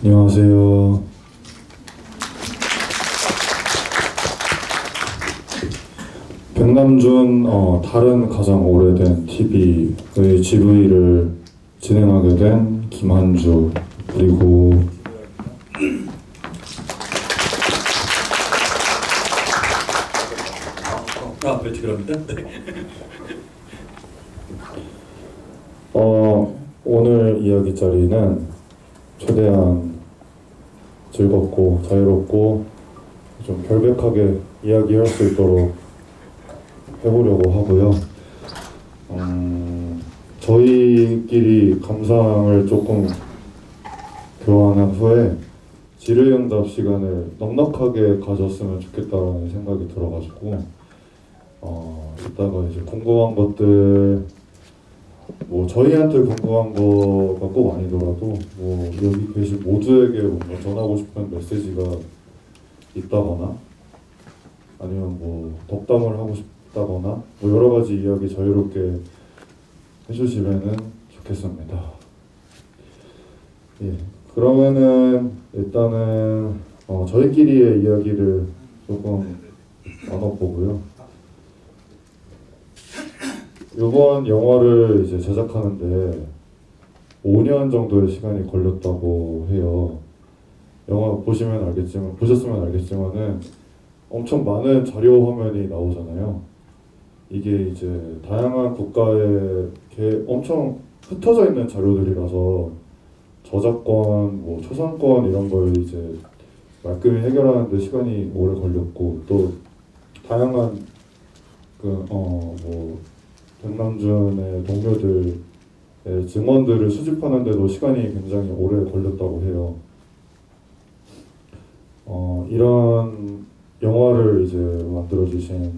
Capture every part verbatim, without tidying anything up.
안녕하세요. 백남준 어, 다른 가장 오래된 티비의 지브이를 진행하게 된 김한주, 그리고 아, 배치그랍니다. 네. 어, 오늘 이야기 자리는 최대한 즐겁고 자유롭고 좀 결백하게 이야기할 수 있도록 해보려고 하고요. 음, 저희끼리 감상을 조금 교환한 후에 질의응답 시간을 넉넉하게 가졌으면 좋겠다는 생각이 들어가지고 어, 이따가 이제 궁금한 것들, 뭐 저희한테 궁금한 거가 꼭 아니더라도 뭐 여기 계신 모두에게 뭔가 전하고 싶은 메시지가 있다거나 아니면 뭐 덕담을 하고 싶다거나 뭐 여러 가지 이야기 자유롭게 해주시면은 좋겠습니다. 예, 그러면은 일단은 어, 저희끼리의 이야기를 조금 나눠보고요. 이번 영화를 이제 제작하는데 오 년 정도의 시간이 걸렸다고 해요. 영화 보시면 알겠지만, 보셨으면 알겠지만은 엄청 많은 자료 화면이 나오잖아요. 이게 이제 다양한 국가에 개, 엄청 흩어져 있는 자료들이라서 저작권, 뭐 초상권 이런 걸 이제 말끔히 해결하는데 시간이 오래 걸렸고, 또 다양한 그 어 뭐 백남준의 동료들의 증언들을 수집하는데도 시간이 굉장히 오래 걸렸다고 해요. 어, 이런 영화를 이제 만들어주신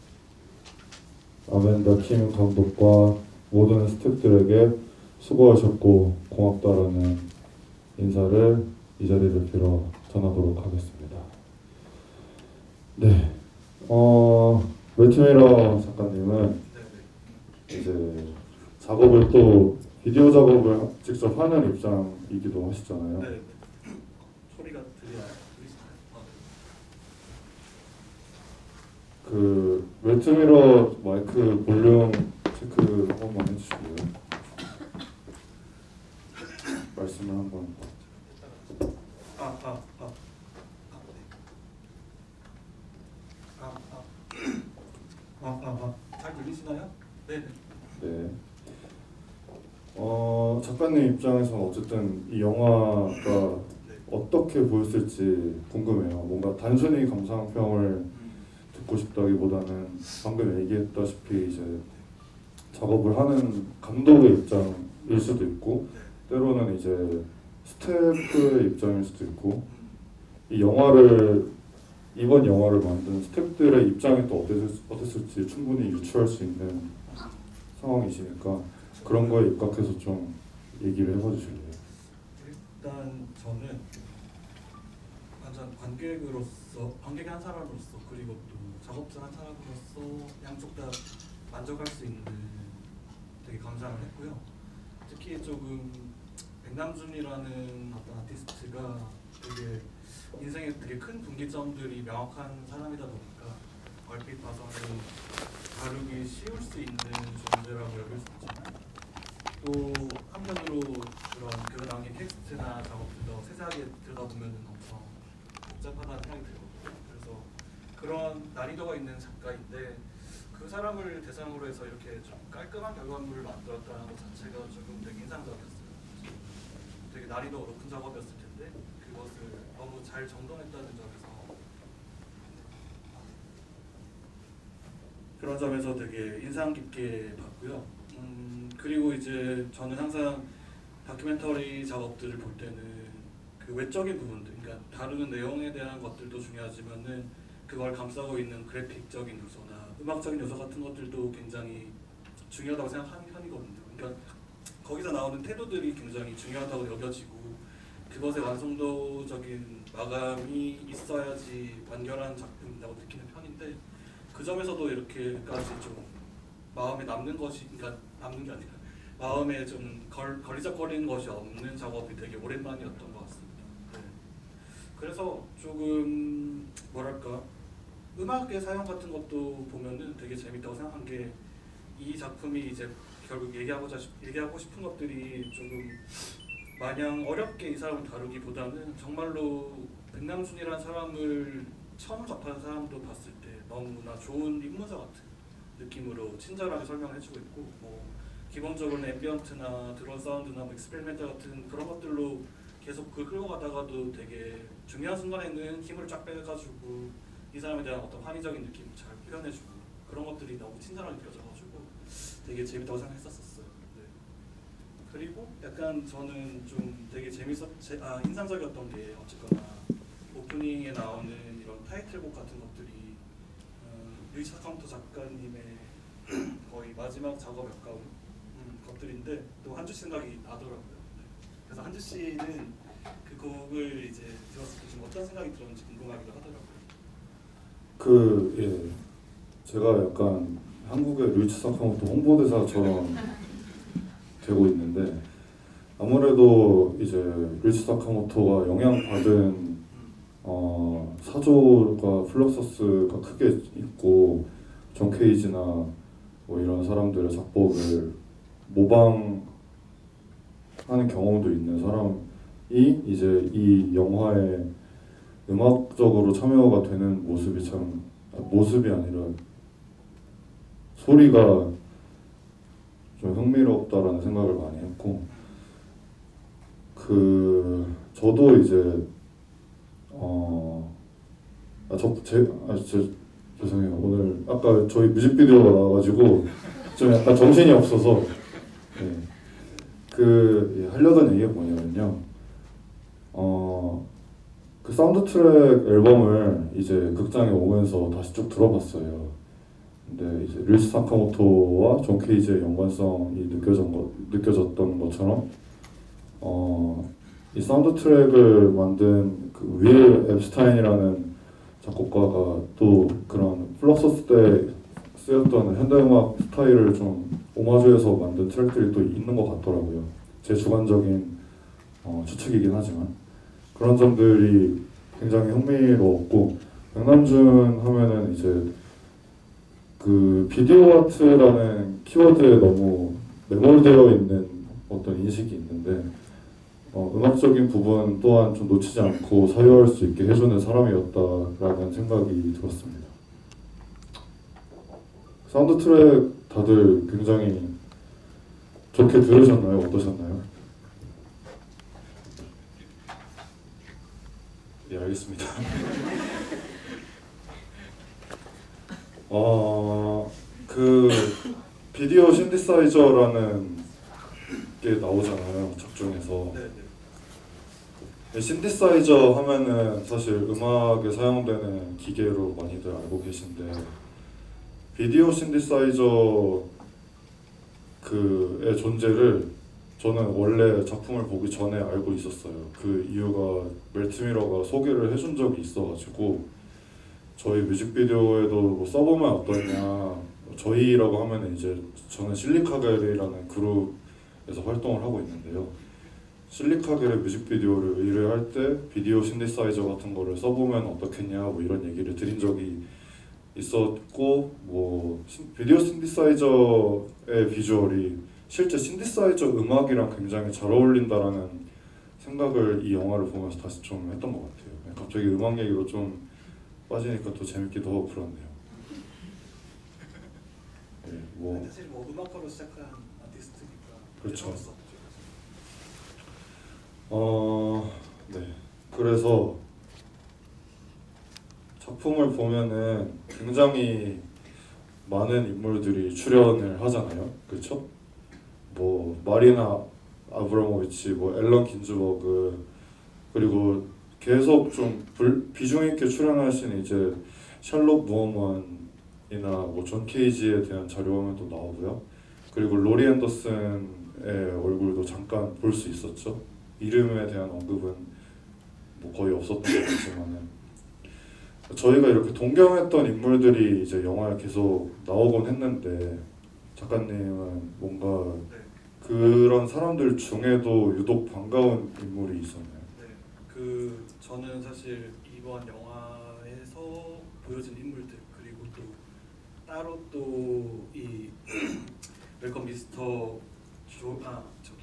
아멘다 킴 감독과 모든 스태프들에게 수고하셨고 고맙다라는 인사를 이 자리를 빌어 전하도록 하겠습니다. 네, 어, 매튜미러 작가님은 이제 작업을 또 비디오 작업을 직접 하는 입장이기도 하시잖아요. 네. 소리가 들려요. 그 매튜미러 마이크 볼륨 체크 한 번만 해주시고요. 말씀을 한번. 아, 아, 아, 아, 네. 아, 아, 아, 아, 아, 잘 들리시나요? 네. 네. 어, 작가님 입장에서 어쨌든 이 영화가 네. 어떻게 보였을지 궁금해요. 뭔가 단순히 감상평을 음. 듣고 싶다기보다는 방금 얘기했다시피 이제 작업을 하는 감독의 입장일 수도 있고 네. 때로는 이제 스태프의 입장일 수도 있고 음. 이 영화를 이번 영화를 만든 스태프들의 입장이 또 어땠, 어땠을지 충분히 유추할 수 있는 상황이시니까 그런 거에 입각해서 좀 얘기를 해봐주실래요? 일단 저는 완전 관객으로서, 관객의 한 사람으로서, 그리고 또 작업자 한 사람으로서 양쪽 다 만족할 수 있는 되게 감상을 했고요. 특히 조금 백남준이라는 어떤 아티스트가 되게 인생에 되게 큰 분기점들이 명확한 사람이다 보니까 얼핏 봐서는 다루기 쉬울 수 있는 존재라고 여길 수 있지만 또 한편으로 그런 그 당의 텍스트나 작업들도 세세하게 들여다보면 엄청 복잡하다는 생각이 들거든요. 그래서 그런 난이도가 있는 작가인데 그 사람을 대상으로 해서 이렇게 좀 깔끔한 결과물을 만들었다는 것 자체가 조금 되게 인상적이었어요. 되게 난이도가 높은 작업이었을 텐데 그것을 너무 잘 정돈했다는 점에서 그런 점에서 되게 인상 깊게 봤고요. 음, 그리고 이제 저는 항상 다큐멘터리 작업들을 볼 때는 그 외적인 부분들, 그러니까 다루는 내용에 대한 것들도 중요하지만은 그걸 감싸고 있는 그래픽적인 요소나 음악적인 요소 같은 것들도 굉장히 중요하다고 생각하는 편이거든요. 그러니까 거기서 나오는 태도들이 굉장히 중요하다고 여겨지고 그것의 완성도적인 마감이 있어야지 완결한 작품이라고 느끼는 편인데 그 점에서도 이렇게까지 좀 마음에 남는 것이, 그러니까 남는 게 아니라 마음에 좀 걸, 걸리적거리는 것이 없는 작업이 되게 오랜만이었던 것 같습니다. 그래서 조금 뭐랄까 음악의 사용 같은 것도 보면은 되게 재밌다고 생각한 게 이 작품이 이제 결국 얘기하고자 싶- 얘기하고 싶은 것들이 조금 마냥 어렵게 이 사람을 다루기보다는 정말로 백남준이라는 사람을 처음 접하는 사람도 봤을 때 너무나 좋은 입문서 같은 느낌으로 친절하게 설명해주고 있고 뭐 기본적으로는 앰비언트나 드론 사운드나 뭐 익스페리멘탈 같은 그런 것들로 계속 그 끌고 가다가도 되게 중요한 순간에는 힘을 쫙 빼가지고 이 사람에 대한 어떤 합리적인 느낌을 잘 표현해주고 그런 것들이 너무 친절하게 느껴져가지고 되게 재밌다고 생각했었어요. 네. 그리고 약간 저는 좀 되게 재밌었, 제, 아 인상적이었던 게 어쨌거나 오프닝에 나오는 이런 타이틀곡 같은 것들이 어, 루이스 사카모토 작가님의 거의 마지막 작업에 가까운 음, 것들인데 또 한주 생각이 나더라고요. 네. 그래서 한주 씨는 그 곡을 이제 들었을 때 좀 어떤 생각이 들었는지 궁금하기도 하더라고요. 그 예, 제가 약간 한국의 루이치 사카모토 홍보대사처럼 되고 있는데 아무래도 이제 루이치 사카모토가 영향받은 어, 사조가 플럭서스가 크게 있고 존 케이지나 뭐 이런 사람들의 작곡을 모방하는 경험도 있는 사람이 이제 이 영화에 음악적으로 참여가 되는 모습이 참 모습이 아니라 소리가 좀 흥미롭다라는 생각을 많이 했고 그 저도 이제 어 아 저 제 아 제 죄송해요 오늘 아까 저희 뮤직비디오가 나와가지고 좀 약간 정신이 없어서 네. 그 예, 하려던 얘기가 뭐냐면요 어 그 사운드 트랙 앨범을 이제 극장에 오면서 다시 쭉 들어봤어요. 근데 이제 릴스 사카모토와 존 케이지의 연관성이 느껴졌 거, 느껴졌던 것처럼 어, 이 사운드 트랙을 만든 그 윌 앱스타인이라는 작곡가가 또 그런 플럭서스 때 쓰였던 현대음악 스타일을 좀 오마주해서 만든 트랙들이 또 있는 것 같더라고요. 제 주관적인 어, 추측이긴 하지만 그런 점들이 굉장히 흥미로웠고 백남준 하면은 이제 그 비디오 아트라는 키워드에 너무 매몰되어 있는 어떤 인식이 있는데 어, 음악적인 부분 또한 좀 놓치지 않고 사유할 수 있게 해주는 사람이었다라는 생각이 들었습니다. 사운드 트랙 다들 굉장히 좋게 들으셨나요? 어떠셨나요? 네, 알겠습니다. 어, 그 비디오 신디사이저라는 게 나오잖아요, 작중에서. 네, 네. 네, 신디사이저 하면은 사실 음악에 사용되는 기계로 많이들 알고 계신데 비디오 신디사이저 그의 존재를 저는 원래 작품을 보기 전에 알고 있었어요. 그 이유가 멜트미러가 소개를 해준 적이 있어가지고 저희 뮤직비디오에도 뭐 써보면 어떠냐. 저희라고 하면 이제 저는 실리카겔이라는 그룹에서 활동을 하고 있는데요. 실리카겔의 뮤직비디오를 의뢰할 때 비디오 신디사이저 같은 거를 써보면 어떻겠냐 뭐 이런 얘기를 드린 적이 있었고 뭐 비디오 신디사이저의 비주얼이 실제 신디사이저 음악이랑 굉장히 잘 어울린다라는 생각을 이 영화를 보면서 다시 좀 했던 것 같아요. 갑자기 음악 얘기로 좀 빠지니까 또 재밌기도 하고 그렇네요. 네, 뭐 사실 뭐 음악가로 시작한 아티스트니까 그렇죠. 예상할 수 없죠. 어, 네. 그래서 작품을 보면은 굉장히 많은 인물들이 출연을 하잖아요. 그렇죠? 뭐 마리나 아브라모비치, 뭐 앨런 긴즈버그 그리고 계속 좀 불, 비중 있게 출연하신 이제 셜록 무어먼이나 뭐 존 케이지에 대한 자료 화면도 나오고요. 그리고 로리 앤더슨의 얼굴도 잠깐 볼 수 있었죠. 이름에 대한 언급은 뭐 거의 없었던 것 같지만은 저희가 이렇게 동경했던 인물들이 이제 영화에 계속 나오곤 했는데 작가님은 뭔가 네. 그런 사람들 중에도 유독 반가운 인물이 있었나요? 네. 그 그 저는 사실 이번 영화에서 보여진 인물들 그리고 또 따로 또 이 웰컴 미스터 조아 저기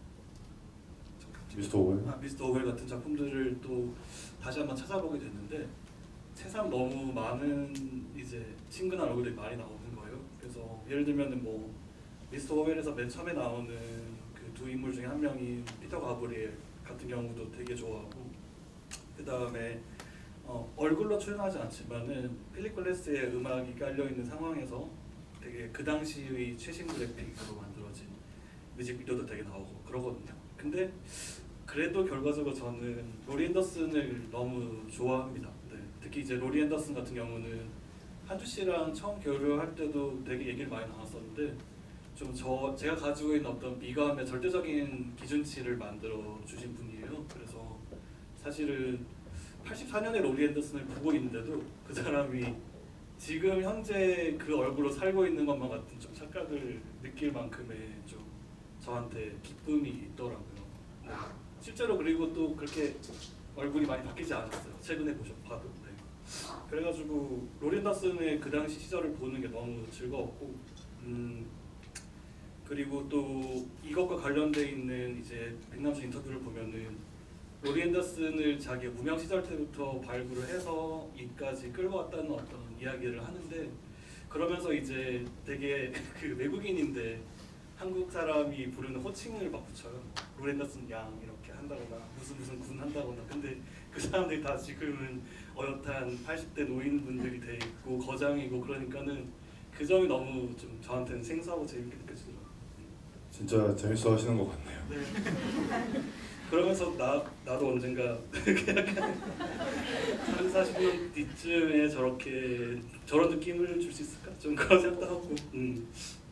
미스터 오웰? 아, 미스터 오웰 같은 작품들을 또 다시 한번 찾아보게 됐는데 새삼 너무 많은 이제 친근한 얼굴들이 많이 나오는 거예요. 그래서 예를 들면은 뭐 미스터 오웰에서 맨 처음에 나오는 그 두 인물 중에 한 명인 피터 가브리엘 같은 경우도 되게 좋아하고, 그 다음에 어, 얼굴로 출연하지 않지만은 필립 글래스의 음악이 깔려 있는 상황에서 되게 그 당시의 최신 그래픽으로 만들어진 뮤직비디오도 되게 나오고 그러거든요. 근데 그래도 결과적으로 저는 로리 앤더슨을 너무 좋아합니다. 네. 특히 이제 로리 앤더슨 같은 경우는 한주 씨랑 처음 교류할 때도 되게 얘기를 많이 나눴었는데, 좀 저 제가 가지고 있는 어떤 미감의 절대적인 기준치를 만들어 주신 분이에요. 그래서 사실은 팔십사 년에 로리 앤더슨을 보고 있는데도 그 사람이 지금 현재 그 얼굴로 살고 있는 것만 같은 좀 착각을 느낄 만큼의 좀 저한테 기쁨이 있더라고요. 네. 실제로 그리고 또 그렇게 얼굴이 많이 바뀌지 않았어요. 최근에 보셔 봐도. 네. 그래가지고 로리 앤더슨의 그 당시 시절을 보는 게 너무 즐거웠고, 음, 그리고 또 이것과 관련돼 있는 이제 백남준 인터뷰를 보면은 로리 앤더슨을 자기 무명 시절 때부터 발굴을 해서 이까지 끌고 왔다는 어떤 이야기를 하는데, 그러면서 이제 되게 그 외국인인데 한국 사람이 부르는 호칭을 막 붙여요. 로리 앤더슨 양 이렇게 한다거나 무슨 무슨 군 한다거나. 근데 그 사람들이 다 지금은 어엿한 팔십 대 노인분들이 돼 있고 거장이고, 그러니까는 그 점이 너무 좀 저한테는 생소하고 재밌게 느껴지더라고요. 진짜 재밌어 하시는 것 같네요. 네. 그러면서 나 나도 언젠가 약간 삼, 사십 년 뒤쯤에 저렇게 저런 느낌을 줄 수 있을까? 좀 그런 생각도 하고. 음.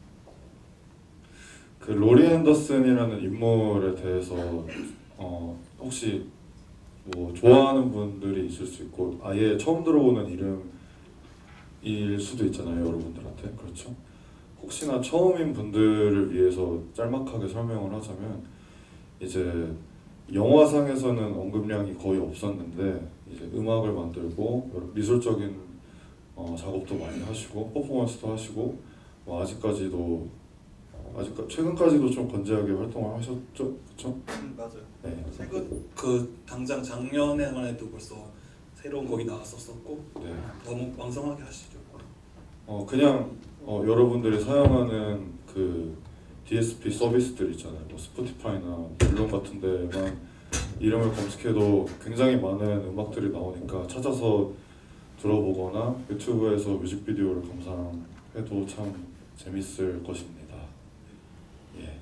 그 로리 앤더슨이라는 인물에 대해서 어, 혹시 뭐 좋아하는 분들이 있을 수 있고 아예 처음 들어보는 이름일 수도 있잖아요, 여러분들한테. 그렇죠? 혹시나 처음인 분들을 위해서 짤막하게 설명을 하자면, 이제 영화상에서는 언급량이 거의 없었는데 이제 음악을 만들고 여러 미술적인 어, 작업도 많이 하시고 퍼포먼스도 하시고 뭐 아직까지도 어, 아직 최근까지도 좀 건재하게 활동을 하셨죠, 그렇죠? 음, 맞아요. 네. 최근 그 당장 작년에만 해도 벌써 새로운 곡이 나왔었었고. 네. 너무 왕성하게 하시죠. 어 그냥 어, 여러분들이 사용하는 그 디에스피 서비스들 있잖아요. 뭐 스포티파이나 멜론 같은 데만 이름을 검색해도 굉장히 많은 음악들이 나오니까 찾아서 들어보거나 유튜브에서 뮤직비디오를 감상해도 참 재밌을 것입니다. 예.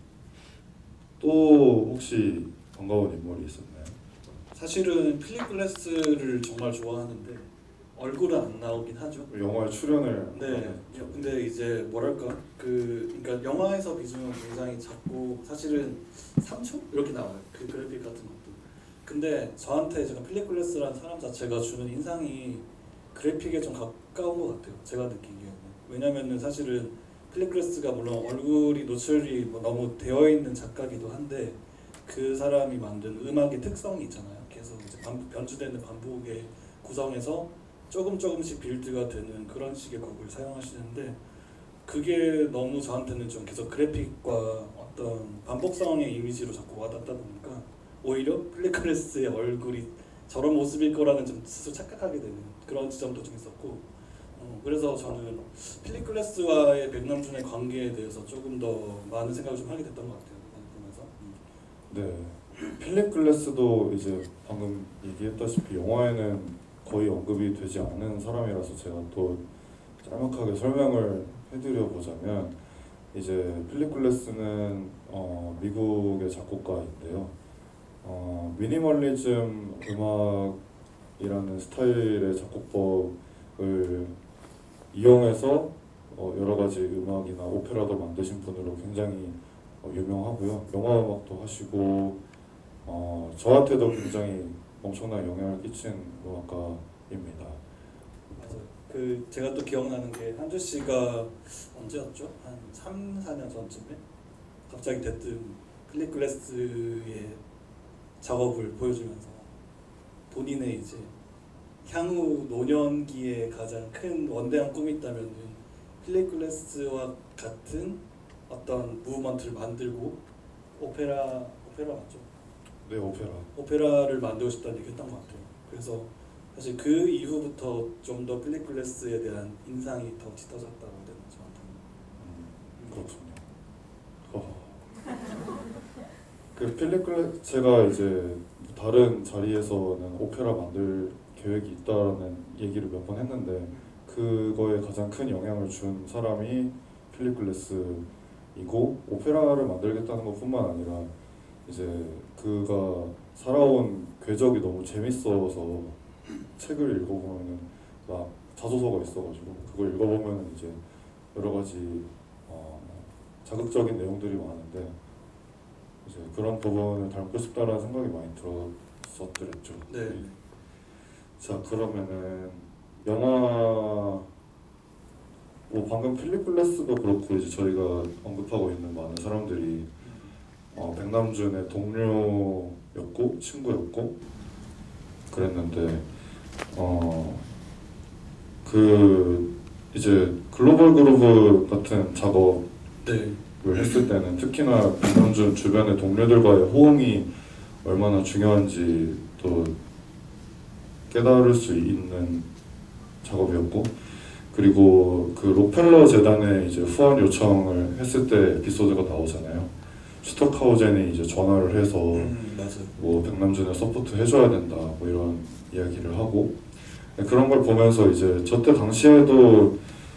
또 혹시 반가운 인물이 있었나요? 사실은 필립 글래스를 정말 좋아하는데 얼굴은 안 나오긴 하죠. 영화에 출연을 네. 하는- 근데 이제 뭐랄까 그 그러니까 영화에서 비중은 굉장히 작고 사실은 삼 초 이렇게 나와요. 그 그래픽 같은 것도. 근데 저한테 제가 필립 글래스라는 사람 자체가 주는 인상이 그래픽에 좀 가까운 것 같아요. 제가 느끼기에는. 왜냐면은 사실은 필립 글래스가 물론 얼굴이 노출이 뭐 너무 되어 있는 작가기도 한데 그 사람이 만든 음악의 특성이 있잖아요. 계속 이제 반복, 변주되는 반복의 구성에서 조금 조금씩 빌드가 되는 그런 식의 곡을 사용하시는데, 그게 너무 저한테는 좀 계속 그래픽과 어떤 반복성의 이미지로 자꾸 와닿다 보니까 오히려 필립 글래스의 얼굴이 저런 모습일 거라는 좀 스스로 착각하게 되는 그런 지점도 좀 있었고, 어, 그래서 저는 필립 글래스와의 백남준의 관계에 대해서 조금 더 많은 생각을 좀 하게 됐던 것 같아요. 보면서. 음. 네. 필립 글래스도 이제 방금 얘기했다시피 영화에는 거의 언급이 되지 않은 사람이라서 제가 또 짤막하게 설명을 해드려 보자면, 이제 필립 글래스는 어, 미국의 작곡가인데요. 어, 미니멀리즘 음악이라는 스타일의 작곡법을 이용해서 어, 여러 가지 음악이나 오페라도 만드신 분으로 굉장히 어, 유명하고요. 영화 음악도 하시고 어, 저한테도 굉장히 엄청난 영향을 끼친 음악가입니다. 맞아요. 그 제가 또 기억나는 게 한주 씨가 언제였죠? 한 삼, 사 년 전쯤에 갑자기 대뜸 필립 글래스의 작업을 보여주면서 본인의 이제 향후 노년기에 가장 큰 원대한 꿈이 있다면은 필립 글래스와 같은 어떤 무브먼트를 만들고 오페라 오페라 맞죠? 네, 오페라. 오페라를 만들고 싶다는 얘기했던 것 같아요. 그래서 사실 그 이후부터 좀 더 필립 글래스에 대한 인상이 더 짙어졌다고 해야 되나 저한테는. 음, 그렇군요. 어. 그 필립 글래스 제가 이제 다른 자리에서는 오페라 만들 계획이 있다는 얘기를 몇 번 했는데 그거에 가장 큰 영향을 준 사람이 필립 글래스이고 오페라를 만들겠다는 것뿐만 아니라 이제 그가 살아온 궤적이 너무 재밌어서 책을 읽어보면은 막 자소서가 있어가지고 그걸 읽어보면은 이제 여러 가지 어, 자극적인 내용들이 많은데 이제 그런 부분을 닮고 싶다라는 생각이 많이 들었었더랬죠. 네. 자 그러면은 영화 뭐 방금 필립 글래스도 그렇고 이제 저희가 언급하고 있는 많은 사람들이 어, 백남준의 동료였고 친구였고 그랬는데 어 그 이제 글로벌 그루브 같은 작업을 네. 했을 때는 특히나 백남준 주변의 동료들과의 호응이 얼마나 중요한지 또 깨달을 수 있는 작업이었고 그리고 그 록펠러 재단에 이제 후원 요청을 했을 때 에피소드가 나오잖아요. 슈터카우젠이 이제 전화를 해서 음, 맞아요. 뭐 백남준을 서포트 해줘야 된다 뭐 이런 이야기를 하고 그런 걸 보면서 이제 저때 당시에도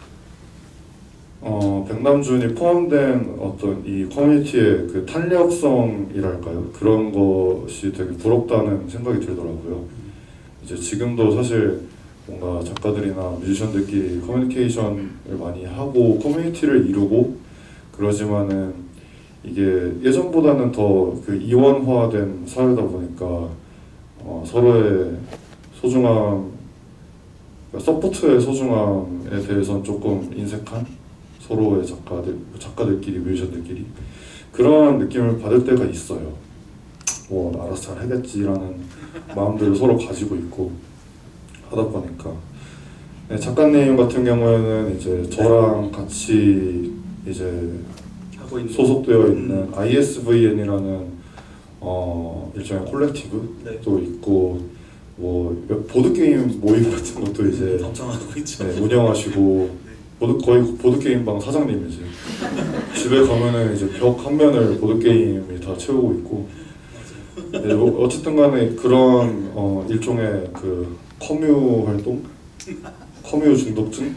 어 백남준이 포함된 어떤 이 커뮤니티의 그 탄력성이랄까요 그런 것이 되게 부럽다는 생각이 들더라고요. 이제 지금도 사실 뭔가 작가들이나 뮤지션들끼리 커뮤니케이션을 많이 하고 커뮤니티를 이루고 그러지만은 이게 예전보다는 더 그 이원화된 사회다 보니까 어 서로의 소중함, 그러니까 서포트의 소중함에 대해서는 조금 인색한 서로의 작가들, 작가들끼리 뮤지션들끼리 그런 느낌을 받을 때가 있어요. 뭐 알아서 잘 하겠지라는 마음들을 서로 가지고 있고 하다 보니까 네, 작가님 같은 경우에는 이제 저랑 같이 이제 하고 있는 소속되어 있는 아이에스브이엔이라는 어, 일종의 콜렉티브도 네. 있고 뭐 보드게임 모임 같은 것도 이제 엄청 하고 있죠. 네, 운영하시고 보드, 거의 보드게임방 사장님이지. 집에 가면은 이제 벽 한 면을 보드게임이 다 채우고 있고 네, 뭐 어쨌든 간에 그런 어, 일종의 그 커뮤 활동? 커뮤 중독증?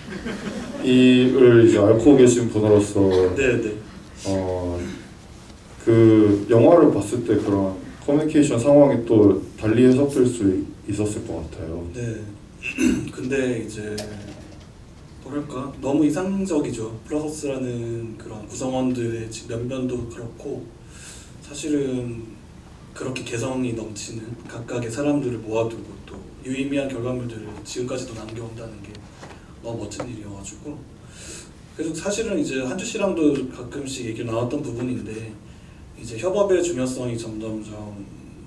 이를 이제 앓고 계신 분으로서 네네. 어, 그 영화를 봤을 때 그런 커뮤니케이션 상황이 또 달리 해석될 수 있었을 것 같아요. 네. 근데 이제 뭐랄까 너무 이상적이죠. 플러서스라는 그런 구성원들의 면면도 그렇고 사실은 그렇게 개성이 넘치는 각각의 사람들을 모아두고 또 유의미한 결과물들을 지금까지도 남겨온다는 게 너무 멋진 일이어가지고 그래서 사실은 이제 한주 씨랑도 가끔씩 얘기 나왔던 부분인데 이제 협업의 중요성이 점점점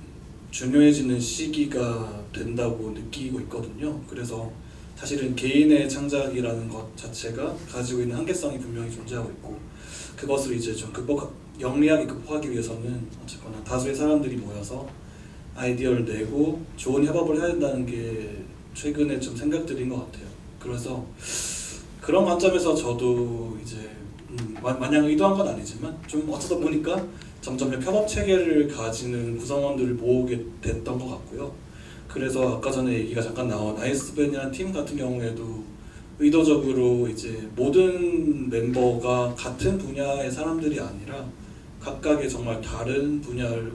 중요해지는 시기가 된다고 느끼고 있거든요. 그래서 사실은 개인의 창작이라는 것 자체가 가지고 있는 한계성이 분명히 존재하고 있고 그것을 이제 좀 극복, 영리하게 극복하기 위해서는 어쨌거나 다수의 사람들이 모여서 아이디어를 내고 좋은 협업을 해야 된다는 게 최근에 좀 생각들인 것 같아요. 그래서 그런 관점에서 저도 이제 음, 마냥 의도한 건 아니지만 좀 어쩌다 보니까 점점 협업 체계를 가지는 구성원들을 모으게 됐던 것 같고요. 그래서 아까 전에 얘기가 잠깐 나온 아이에스브이엔이라는 팀 같은 경우에도 의도적으로 이제 모든 멤버가 같은 분야의 사람들이 아니라 각각의 정말 다른 분야의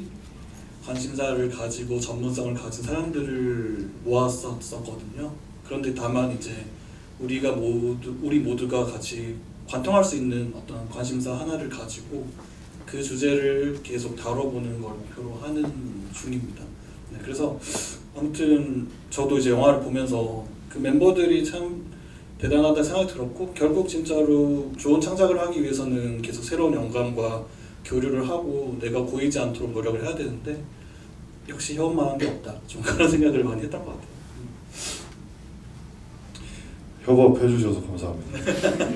관심사를 가지고 전문성을 가진 사람들을 모았었거든요. 그런데 다만 이제 우리가 모두 우리 모두가 같이 관통할 수 있는 어떤 관심사 하나를 가지고 그 주제를 계속 다뤄보는 걸 목표로 하는 중입니다. 네, 그래서 아무튼 저도 이제 영화를 보면서 그 멤버들이 참 대단하다 생각이 들었고 결국 진짜로 좋은 창작을 하기 위해서는 계속 새로운 영감과 교류를 하고 내가 고이지 않도록 노력을 해야 되는데 역시 혀만한 게 없다. 좀 그런 생각을 많이 했던 것 같아요. 협업 해주셔서 감사합니다.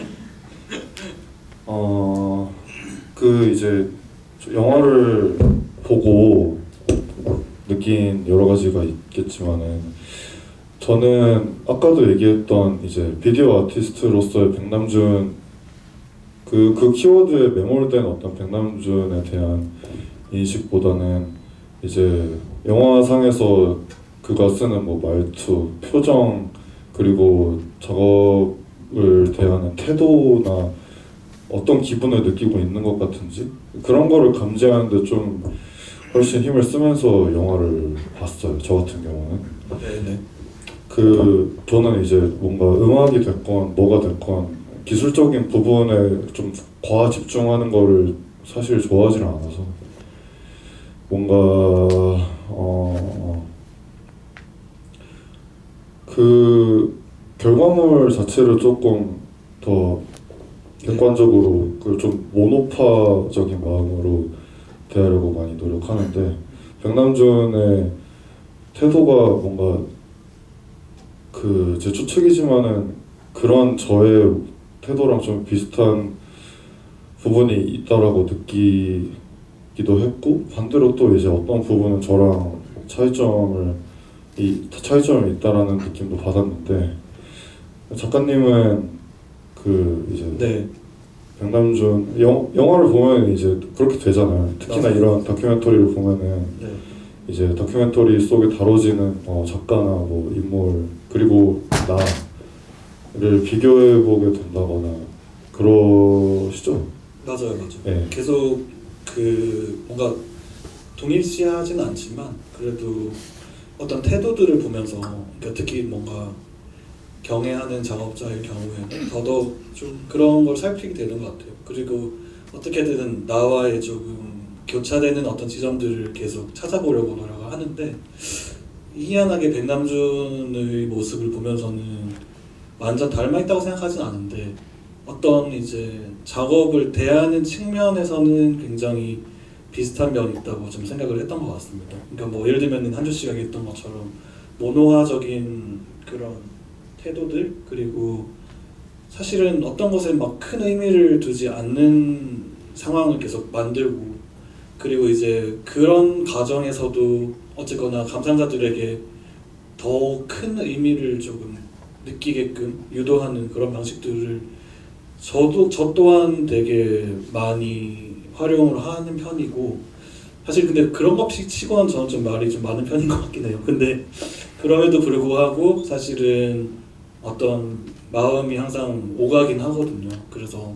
어, 그 이제 영화를 보고 느낀 여러 가지가 있겠지만은 저는 아까도 얘기했던 이제 비디오 아티스트로서의 백남준 그, 그 키워드에 매몰된 어떤 백남준에 대한 인식보다는 이제 영화상에서 그가 쓰는 뭐 말투, 표정 그리고 작업을 대하는 태도나 어떤 기분을 느끼고 있는 것 같은지 그런 거를 감지하는데 좀 훨씬 힘을 쓰면서 영화를 봤어요. 저 같은 경우는. 네네. 그 저는 이제 뭔가 음악이 됐건 뭐가 됐건 기술적인 부분에 좀 과하 집중하는 거를 사실 좋아하지는 않아서 뭔가 어, 그 결과물 자체를 조금 더 객관적으로 그 좀 모노파적인 마음으로 대하려고 많이 노력하는데 백남준의 태도가 뭔가 그 제 추측이지만은 그런 저의 태도랑 좀 비슷한 부분이 있다라고 느끼기도 했고 반대로 또 이제 어떤 부분은 저랑 차이점을 이 차이점이 있다라는 느낌도 받았는데 작가님은 그 이제 네. 백남준 영, 영화를 보면 이제 그렇게 되잖아요. 특히나 맞아요. 이런 다큐멘터리를 보면은 네. 이제 다큐멘터리 속에 다뤄지는 어, 작가나 뭐 인물 그리고 나를 비교해 보게 된다거나 그러시죠? 맞아요, 맞아요. 네. 계속 그 뭔가 동일시하지는 않지만 그래도 어떤 태도들을 보면서 그러니까 특히 뭔가 경애하는 작업자의 경우에는 더더욱 좀 그런 걸 살피게 되는 것 같아요. 그리고 어떻게든 나와의 조금 교차되는 어떤 지점들을 계속 찾아보려고 노력을 하는데 희한하게 백남준의 모습을 보면서는 완전 닮아 있다고 생각하진 않은데 어떤 이제 작업을 대하는 측면에서는 굉장히 비슷한 면이 있다고 좀 생각을 했던 것 같습니다. 그러니까 뭐 예를 들면 한주 씨가 얘기했던 것처럼 모노화적인 그런 태도들 그리고 사실은 어떤 것에 막 큰 의미를 두지 않는 상황을 계속 만들고 그리고 이제 그런 과정에서도 어쨌거나 감상자들에게 더 큰 의미를 조금 느끼게끔 유도하는 그런 방식들을 저도 저 또한 되게 많이 활용을 하는 편이고 사실 근데 그런 것 치고는 저는 좀 말이 좀 많은 편인 것 같긴 해요. 근데 그럼에도 불구하고 사실은 어떤 마음이 항상 오가긴 하거든요. 그래서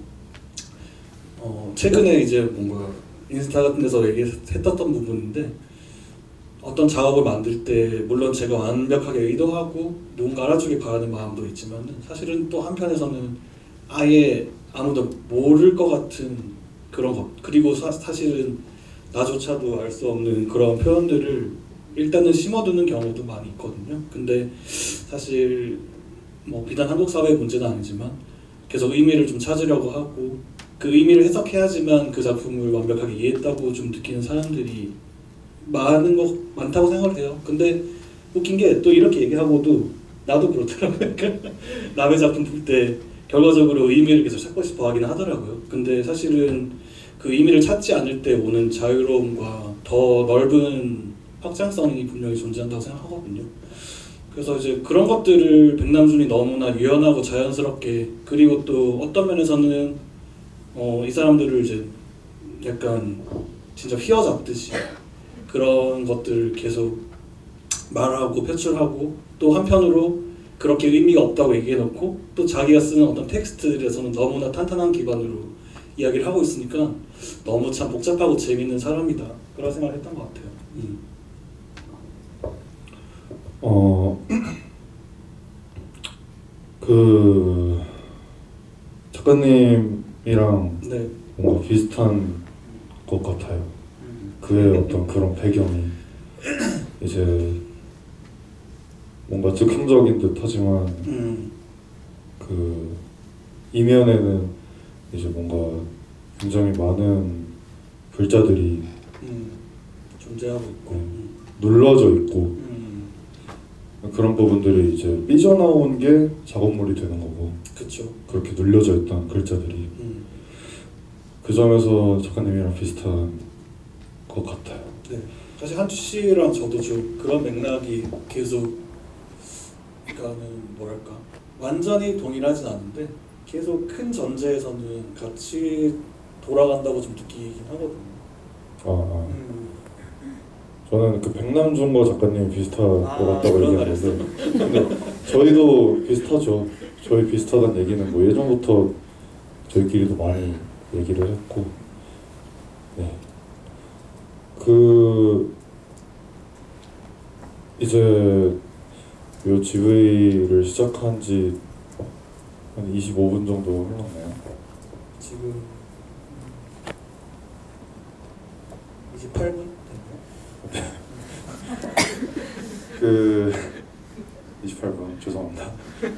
어 최근에 이제 뭔가 인스타 같은 데서 얘기했던 부분인데 어떤 작업을 만들 때 물론 제가 완벽하게 의도하고 누군가 알아주길 바라는 마음도 있지만 사실은 또 한편에서는 아예 아무도 모를 것 같은 그런 것 그리고 사, 사실은 나조차도 알 수 없는 그런 표현들을 일단은 심어두는 경우도 많이 있거든요. 근데 사실 뭐 비단 한국 사회의 문제는 아니지만 계속 의미를 좀 찾으려고 하고 그 의미를 해석해야지만 그 작품을 완벽하게 이해했다고 좀 느끼는 사람들이 많은 거 많다고 생각을 해요. 근데 웃긴 게 또 이렇게 얘기하고도 나도 그렇더라고요. 남의 작품 볼 때 결과적으로 의미를 계속 찾고 싶어 하긴 하더라고요. 근데 사실은 그 의미를 찾지 않을 때 오는 자유로움과 더 넓은 확장성이 분명히 존재한다고 생각하거든요. 그래서 이제 그런 것들을 백남준이 너무나 유연하고 자연스럽게 그리고 또 어떤 면에서는 어, 이 사람들을 이제 약간 진짜 휘어잡듯이 그런 것들을 계속 말하고 표출하고 또 한편으로 그렇게 의미가 없다고 얘기해놓고 또 자기가 쓰는 어떤 텍스트들에서는 너무나 탄탄한 기반으로 이야기를 하고 있으니까 너무 참 복잡하고 재밌는 사람이다 그런 생각을 했던 것 같아요. 음. 어, 그 작가님이랑 네. 뭔가 비슷한 것 같아요. 그의 어떤 그런 배경이 이제 뭔가 즉흥적인 듯하지만 음. 그 이면에는 이제 뭔가 굉장히 많은 글자들이 음. 존재하고 있고. 네. 음. 눌러져 있고 음, 그런 부분들이 이제 삐져나온 게 작업물이 되는 거고 그쵸. 그렇게 눌려져 있던 글자들이 음, 그 점에서 작가님이랑 비슷한 것 같아요. 네. 사실 한주 씨랑 저도 좀 그런 맥락이 계속, 그러니까는 뭐랄까 완전히 동일하진 않은데 계속 큰 전제에서는 같이 돌아간다고 좀 느끼긴 하거든요. 아, 아. 음. 저는 그 백남준과 작가님이 비슷할 아, 것 같다고 그런 얘기하는데 근데 저희도 비슷하죠. 저희 비슷하다는 얘기는 뭐 예전부터 저희끼리도 많이 얘기를 했고 네. 그 이제 요 지브이를 시작한 지 한 이십오 분 정도 흘렀네요. 지금 이십팔 분 됐나요? 그 이십팔 분 죄송합니다.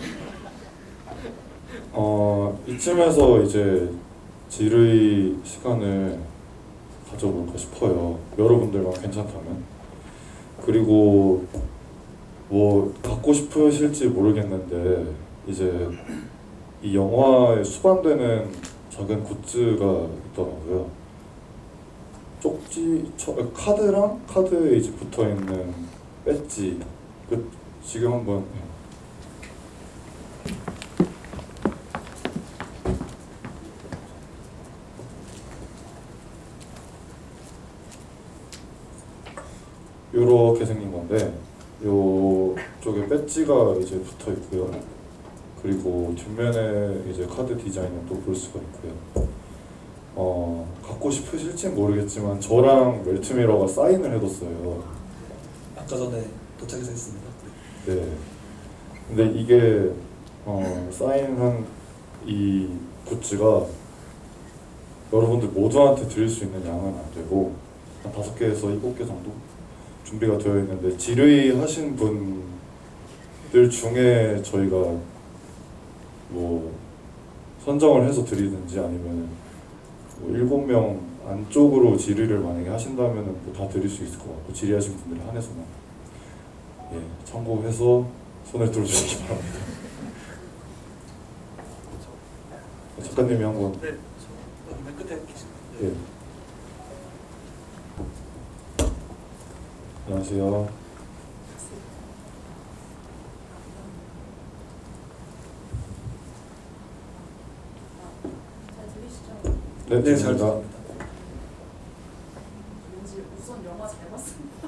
어 이쯤에서 이제 지르이 시간을 가져볼까 싶어요. 여러분들만 괜찮다면. 그리고 뭐 갖고 싶으실지 모르겠는데 이제 이 영화에 수반되는 작은 굿즈가 있더라고요. 쪽지, 저, 카드랑 카드에 이제 붙어 있는 배지. 그 지금 한번 요렇게 생긴 건데 요 쪽에 배지가 이제 붙어 있고요. 그리고 뒷면에 이제 카드 디자인을 또 볼 수가 있고요. 어 갖고 싶으실지 모르겠지만 저랑 멜트미러가 사인을 해뒀어요. 아까 전에 도착해서 했습니다. 네. 근데 이게 어, 사인한 이 굿즈가 여러분들 모두한테 드릴 수 있는 양은 안 되고 한 다섯 개에서 일곱 개 정도 준비가 되어 있는데 지르이 하신 분들 중에 저희가 뭐 선정을 해서 드리든지 아니면 뭐 일곱 명 안쪽으로 지리를 만약에 하신다면은 뭐 다 드릴 수 있을 것 같고 지리하신 분들에 한해서만 예 참고해서 손을 들어주시기 바랍니다. 작가님이 한번 네, 저 여기 맨 끝에 계시네요. 예 안녕하세요. 잘 들리시죠? 네, 네, 잘 들립니다. 들립니다. 왠지 우선 영화 잘 봤습니다.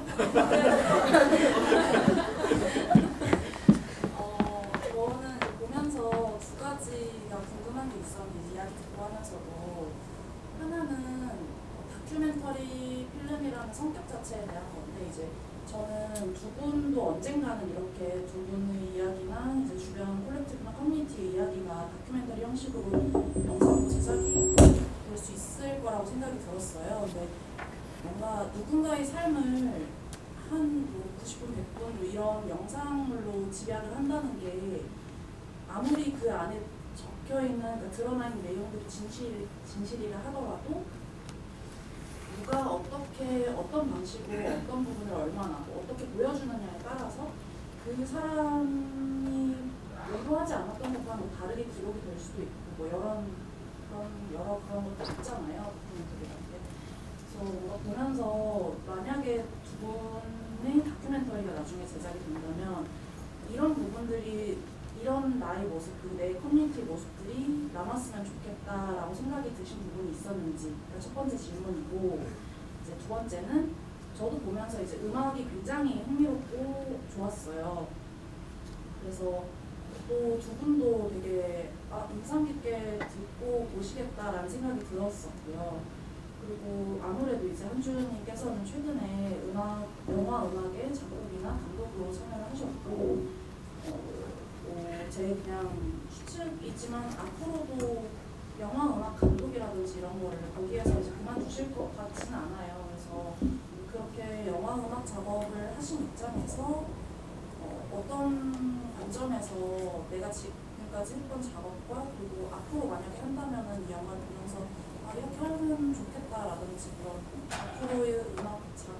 어, 저는 보면서 두 가지가 궁금한 게 있었는데 이야기 듣고 하면서도 하나는 다큐멘터리 필름이라는 성격 자체에 대한 건데 이제 저는 두 분도 언젠가는 이렇게 두 분의 이야기나 이제 주변 콜렉티브나 커뮤니티의 이야기가 다큐멘터리 형식으로 영상으로 제작이 될 수 있을 거라고 생각이 들었어요. 근데 뭔가 누군가의 삶을 한 구십 분, 백 분 이런 영상물로 집약을 한다는 게 아무리 그 안에 적혀 있는 그러니까 드러나 있는 내용들이 진실 진실이라 하더라도 누가 어떻게 어떤 방식으로 어떤 부분을 얼마나 뭐 어떻게 보여주느냐에 따라서 그 사람이 의도하지 않았던 것과 뭐 다르게 기록이 될 수도 있고 뭐 여러 그런 여러 그런 것들 있잖아요. 다큐멘터리라는 게. 그래서 뭔가 보면서 만약에 두 분의 다큐멘터리가 나중에 제작이 된다면 이런 부분들이 이런 나의 모습, 그 내 커뮤니티 모습들이 남았으면 좋겠다라고 생각이 드신 부분이 있었는지가 첫 번째 질문이고 이제 두 번째는 저도 보면서 이제 음악이 굉장히 흥미롭고 좋았어요. 그래서 또 두 분도 되게 아, 인상 깊게 듣고 보시겠다라는 생각이 들었었고요. 그리고 아무래도 이제 한준님께서는 최근에 음악, 영화 음악의 작곡이나 감독으로 참여를 하셨고 어, 어, 제 그냥 추측이지만 앞으로도 영화 음악 감독이라든지 이런 거를 거기에서 이제 그만두실 것 같지는 않아요. 그래서 그렇게 영화 음악 작업을 하신 입장에서 어, 어떤 관점에서 내가 지금까지 했던 작업과 그리고 앞으로 만약에 한다면은 이 영화를 보면서 아 이렇게 하면 좋겠다라든지 그런 앞으로의 음악 작업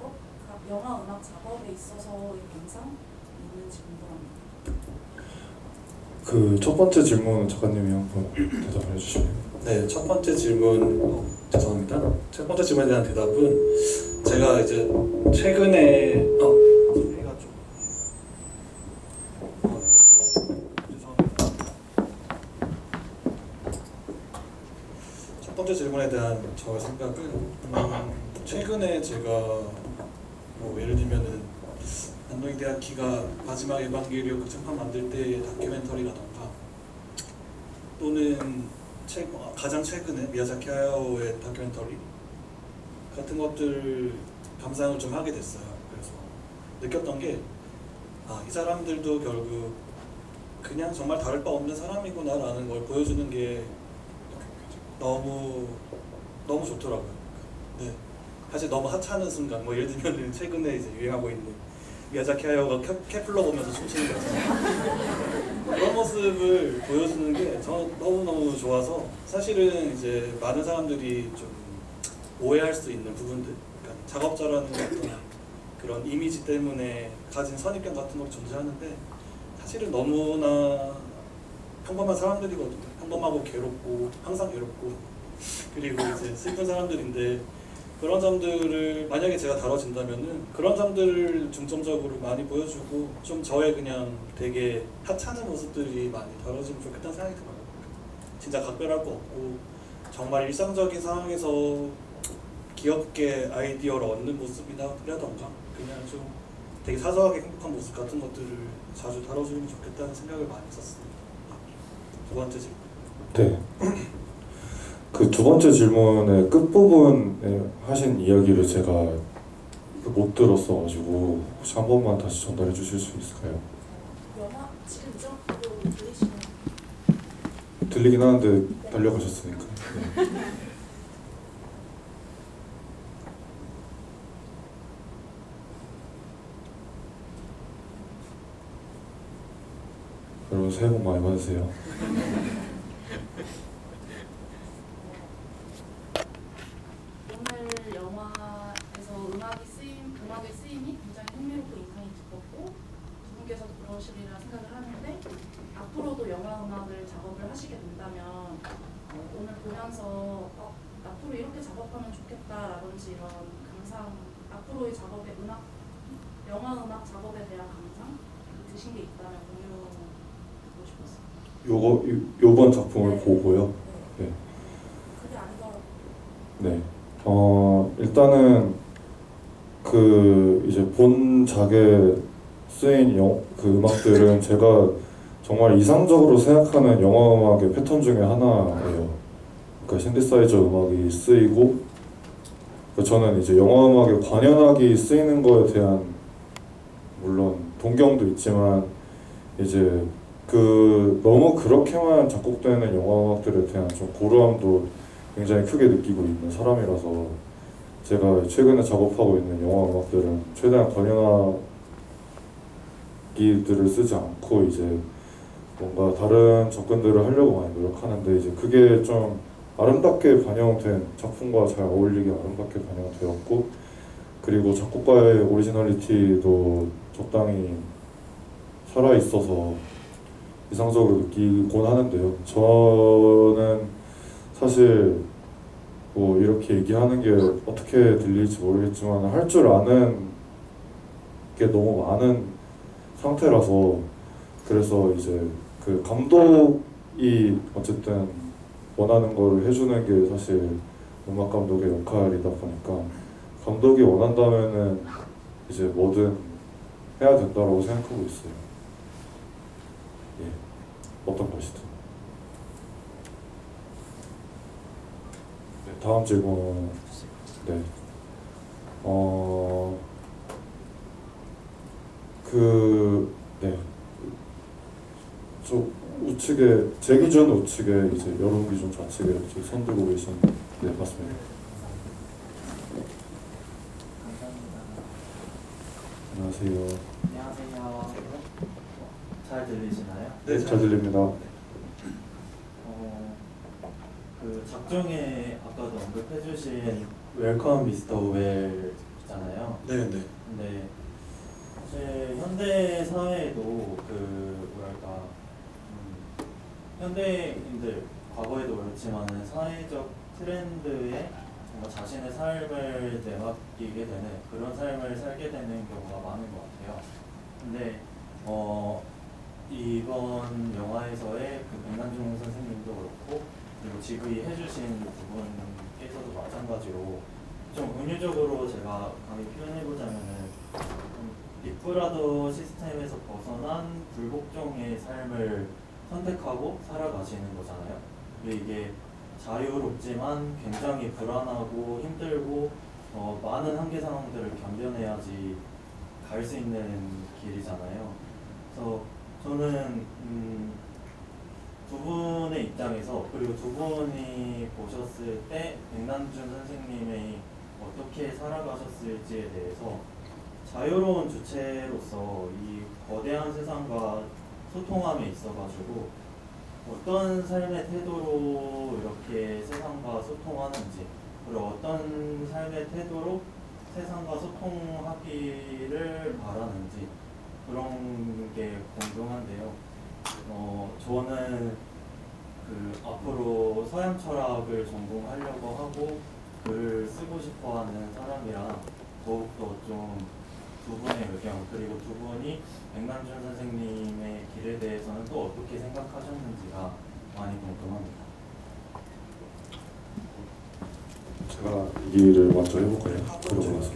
각 영화 음악 작업에 있어서의 감상 있는지 궁금합니다. 그 첫 번째 질문 작가님이 한번 대답해 주시면. 네, 첫 번째 질문 어, 죄송합니다. 첫 번째 질문에 대한 대답은 제가 이제 최근에 어, 소리가 좀 어, 죄송합니다. 첫 번째 질문에 대한 저의 생각은 음, 최근에 제가 뭐 예를 들면은 안동희 대학기가 마지막 에반게리온 극장판 만들 때의 다큐멘터리라던가 또는 최, 가장 최근에 미야자키 하야오의 다큐멘터리 같은 것들 감상을 좀 하게 됐어요. 그래서 느꼈던 게 아, 이 사람들도 결국 그냥 정말 다를 바 없는 사람이구나라는 걸 보여주는 게 너무 너무 좋더라고요. 네. 사실 너무 하찮은 순간, 뭐 예를 들면 최근에 이제 유행하고 있는 미야자키 하야오가 케, 케플러 보면서 춤추는 거 그런 모습을 보여주는 게 저는 너무너무 좋아서 사실은 이제 많은 사람들이 좀 오해할 수 있는 부분들, 그러니까 작업자라는 어떤 그런 이미지 때문에 가진 선입견 같은 걸 존재하는데 사실은 너무나 평범한 사람들이거든요. 평범하고 괴롭고 항상 괴롭고 그리고 이제 슬픈 사람들인데 그런 점들을 만약에 제가 다뤄진다면은 그런 점들을 중점적으로 많이 보여주고 좀 저의 그냥 되게 하찮은 모습들이 많이 다뤄지면 좋겠다는 생각이 들어요. 진짜 각별할 거 없고 정말 일상적인 상황에서 귀엽게 아이디어를 얻는 모습이라던가 그냥 좀 되게 사소하게 행복한 모습 같은 것들을 자주 다뤄주면 좋겠다는 생각을 많이 했었습니다. 두 번째 질문. 네. 그 두 번째 질문의 끝부분에 하신 이야기를 제가 못 들었어가지고 혹시 한 번만 다시 전달해 주실 수 있을까요? 영화 지금 이 정도 들리시나요? 들리긴 하는데 달려가셨으니까. 네. 여러분 새해 복 많이 받으세요. 오늘 영화에서 음악이 쓰임, 음악의 쓰임이 굉장히 흥미롭고 인상이 깊었고 두 분께서도 그러시리라 생각을 하는데 앞으로도 영화 음악을 작업을 하시게 된다면 어, 오늘 보면서 어, 앞으로 이렇게 작업하면 좋겠다라든지 이런 감상, 앞으로의 작업의 음악, 영화 음악 작업에 대한 감상 드신 게 있다면 공유하고 싶었어요. 요거 요, 요번 작품을 네. 보고요. 네. 네. 그게 아니더라고요. 네. 어 일단은 그 이제 본작에 쓰인 영, 그 음악들은 제가 정말 이상적으로 생각하는 영화 음악의 패턴 중에 하나예요. 그러니까 신디사이저 음악이 쓰이고 그러니까 저는 이제 영화 음악에 관현악이 쓰이는 거에 대한 물론 동경도 있지만 이제 그 너무 그렇게만 작곡되는 영화 음악들에 대한 좀 고루함도 굉장히 크게 느끼고 있는 사람이라서 제가 최근에 작업하고 있는 영화 음악들은 최대한 관현악기들을 쓰지 않고 이제 뭔가 다른 접근들을 하려고 많이 노력하는데 이제 그게 좀 아름답게 반영된 작품과 잘 어울리게 아름답게 반영되었고 그리고 작곡가의 오리지널리티도 적당히 살아있어서 이상적으로 느끼곤 하는데요. 저는 사실 뭐 이렇게 얘기하는 게 어떻게 들릴지 모르겠지만 할 줄 아는 게 너무 많은 상태라서 그래서 이제 그 감독이 어쨌든 원하는 걸 해주는 게 사실 음악 감독의 역할이다 보니까 감독이 원한다면은 이제 뭐든 해야 된다라고 생각하고 있어요. 예, 어떤 것이든. 네, 다음 질문. 네. 어, 그, 네. 저 우측에, 제 기준 우측에 이제 여론 기준 좌측에 이렇게 손 들고 계신, 네, 맞습니다. 안녕하세요. 안녕하세요. 잘 들리시나요? 네, 잘 들립니다. 어, 그 작중에 아까도 언급해주신 웰컴 미스터 웰 있잖아요. 네, 네. 근데 사실 현대 사회에도 그 뭐랄까 음, 현대인들 과거에도 그렇지만 사회적 트렌드에 뭔가 자신의 삶을 내맡기게 되는 그런 삶을 살게 되는 경우가 많은 것 같아요. 근데 어, 이번 영화에서의 그 백남준 선생님도 그렇고 그리고 지금 해주신 부분께서도 마찬가지로 좀 은유적으로 제가 강의 표현해보자면은 빅브라더 시스템에서 벗어난 불복종의 삶을 선택하고 살아가시는 거잖아요. 근데 이게 자유롭지만 굉장히 불안하고 힘들고 어, 많은 한계 상황들을 견뎌내야지 갈 수 있는 길이잖아요. 그래서 저는 음, 두 분의 입장에서 그리고 두 분이 보셨을 때 백남준 선생님의 어떻게 살아가셨을지에 대해서 자유로운 주체로서 이 거대한 세상과 소통함에 있어가지고 어떤 삶의 태도로 이렇게 세상과 소통하는지 그리고 어떤 삶의 태도로 세상과 소통하기를 바라는지 그런 게 궁금한데요. 어, 저는 그 앞으로 서양 철학을 전공하려고 하고 글을 쓰고 싶어하는 사람이라 더욱더 좀 두 분의 의견 그리고 두 분이 백남준 선생님의 길에 대해서는 또 어떻게 생각하셨는지가 많이 궁금합니다. 제가 얘기를 먼저 해볼까요? 그러고 나서.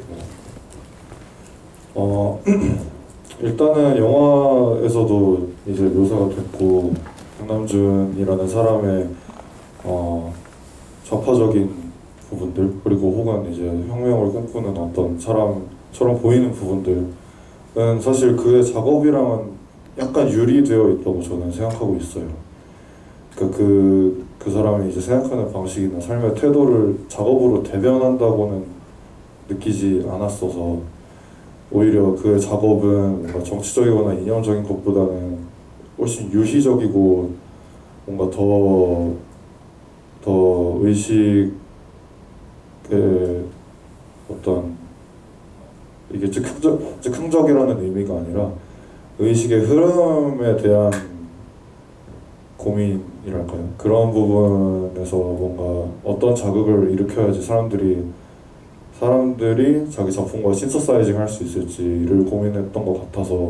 어, 일단은 영화에서도 이제 묘사가 됐고 백남준이라는 사람의 어, 좌파적인 부분들 그리고 혹은 이제 혁명을 꿈꾸는 어떤 사람처럼 보이는 부분들은 사실 그의 작업이랑은 약간 유리되어 있다고 저는 생각하고 있어요. 그러니까 그, 그 사람이 이제 생각하는 방식이나 삶의 태도를 작업으로 대변한다고는 느끼지 않았어서 오히려 그의 작업은 뭔가 정치적이거나 이념적인 것보다는 훨씬 유희적이고 뭔가 더, 더 의식의 어떤 이게 즉흥적, 즉흥적이라는 의미가 아니라 의식의 흐름에 대한 고민이랄까요? 그런 부분에서 뭔가 어떤 자극을 일으켜야지 사람들이 사람들이 자기 작품과 신서사이징 할 수 있을지를 고민했던 것 같아서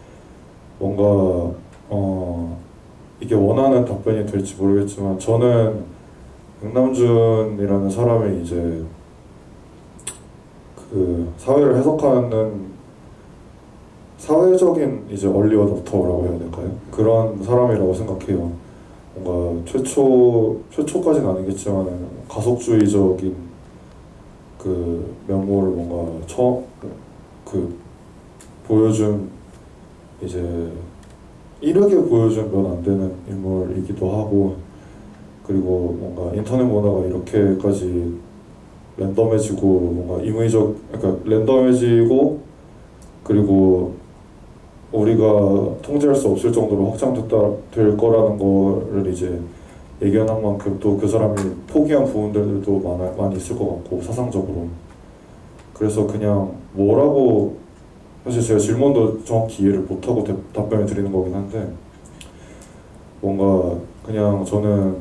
뭔가 어 이게 원하는 답변이 될지 모르겠지만 저는 백남준이라는 사람이 이제 그 사회를 해석하는 사회적인 이제 얼리 어댑터라고 해야 될까요? 그런 사람이라고 생각해요. 뭔가 최초 최초까지는 아니겠지만 가속주의적인 그 면모를 뭔가 처음 그 보여준 이제 이르게 보여주면 안 되는 인물이기도 하고 그리고 뭔가 인터넷 문화가 이렇게까지 랜덤해지고 뭔가 임의적 그러니까 랜덤해지고 그리고 우리가 통제할 수 없을 정도로 확장됐다 될 거라는 거를 이제 예견한 만큼 또 그 사람이 포기한 부분들도 많아, 많이 있을 것 같고 사상적으로 그래서 그냥 뭐라고 사실 제가 질문도 정확히 이해를 못하고 대, 답변을 드리는 거긴 한데 뭔가 그냥 저는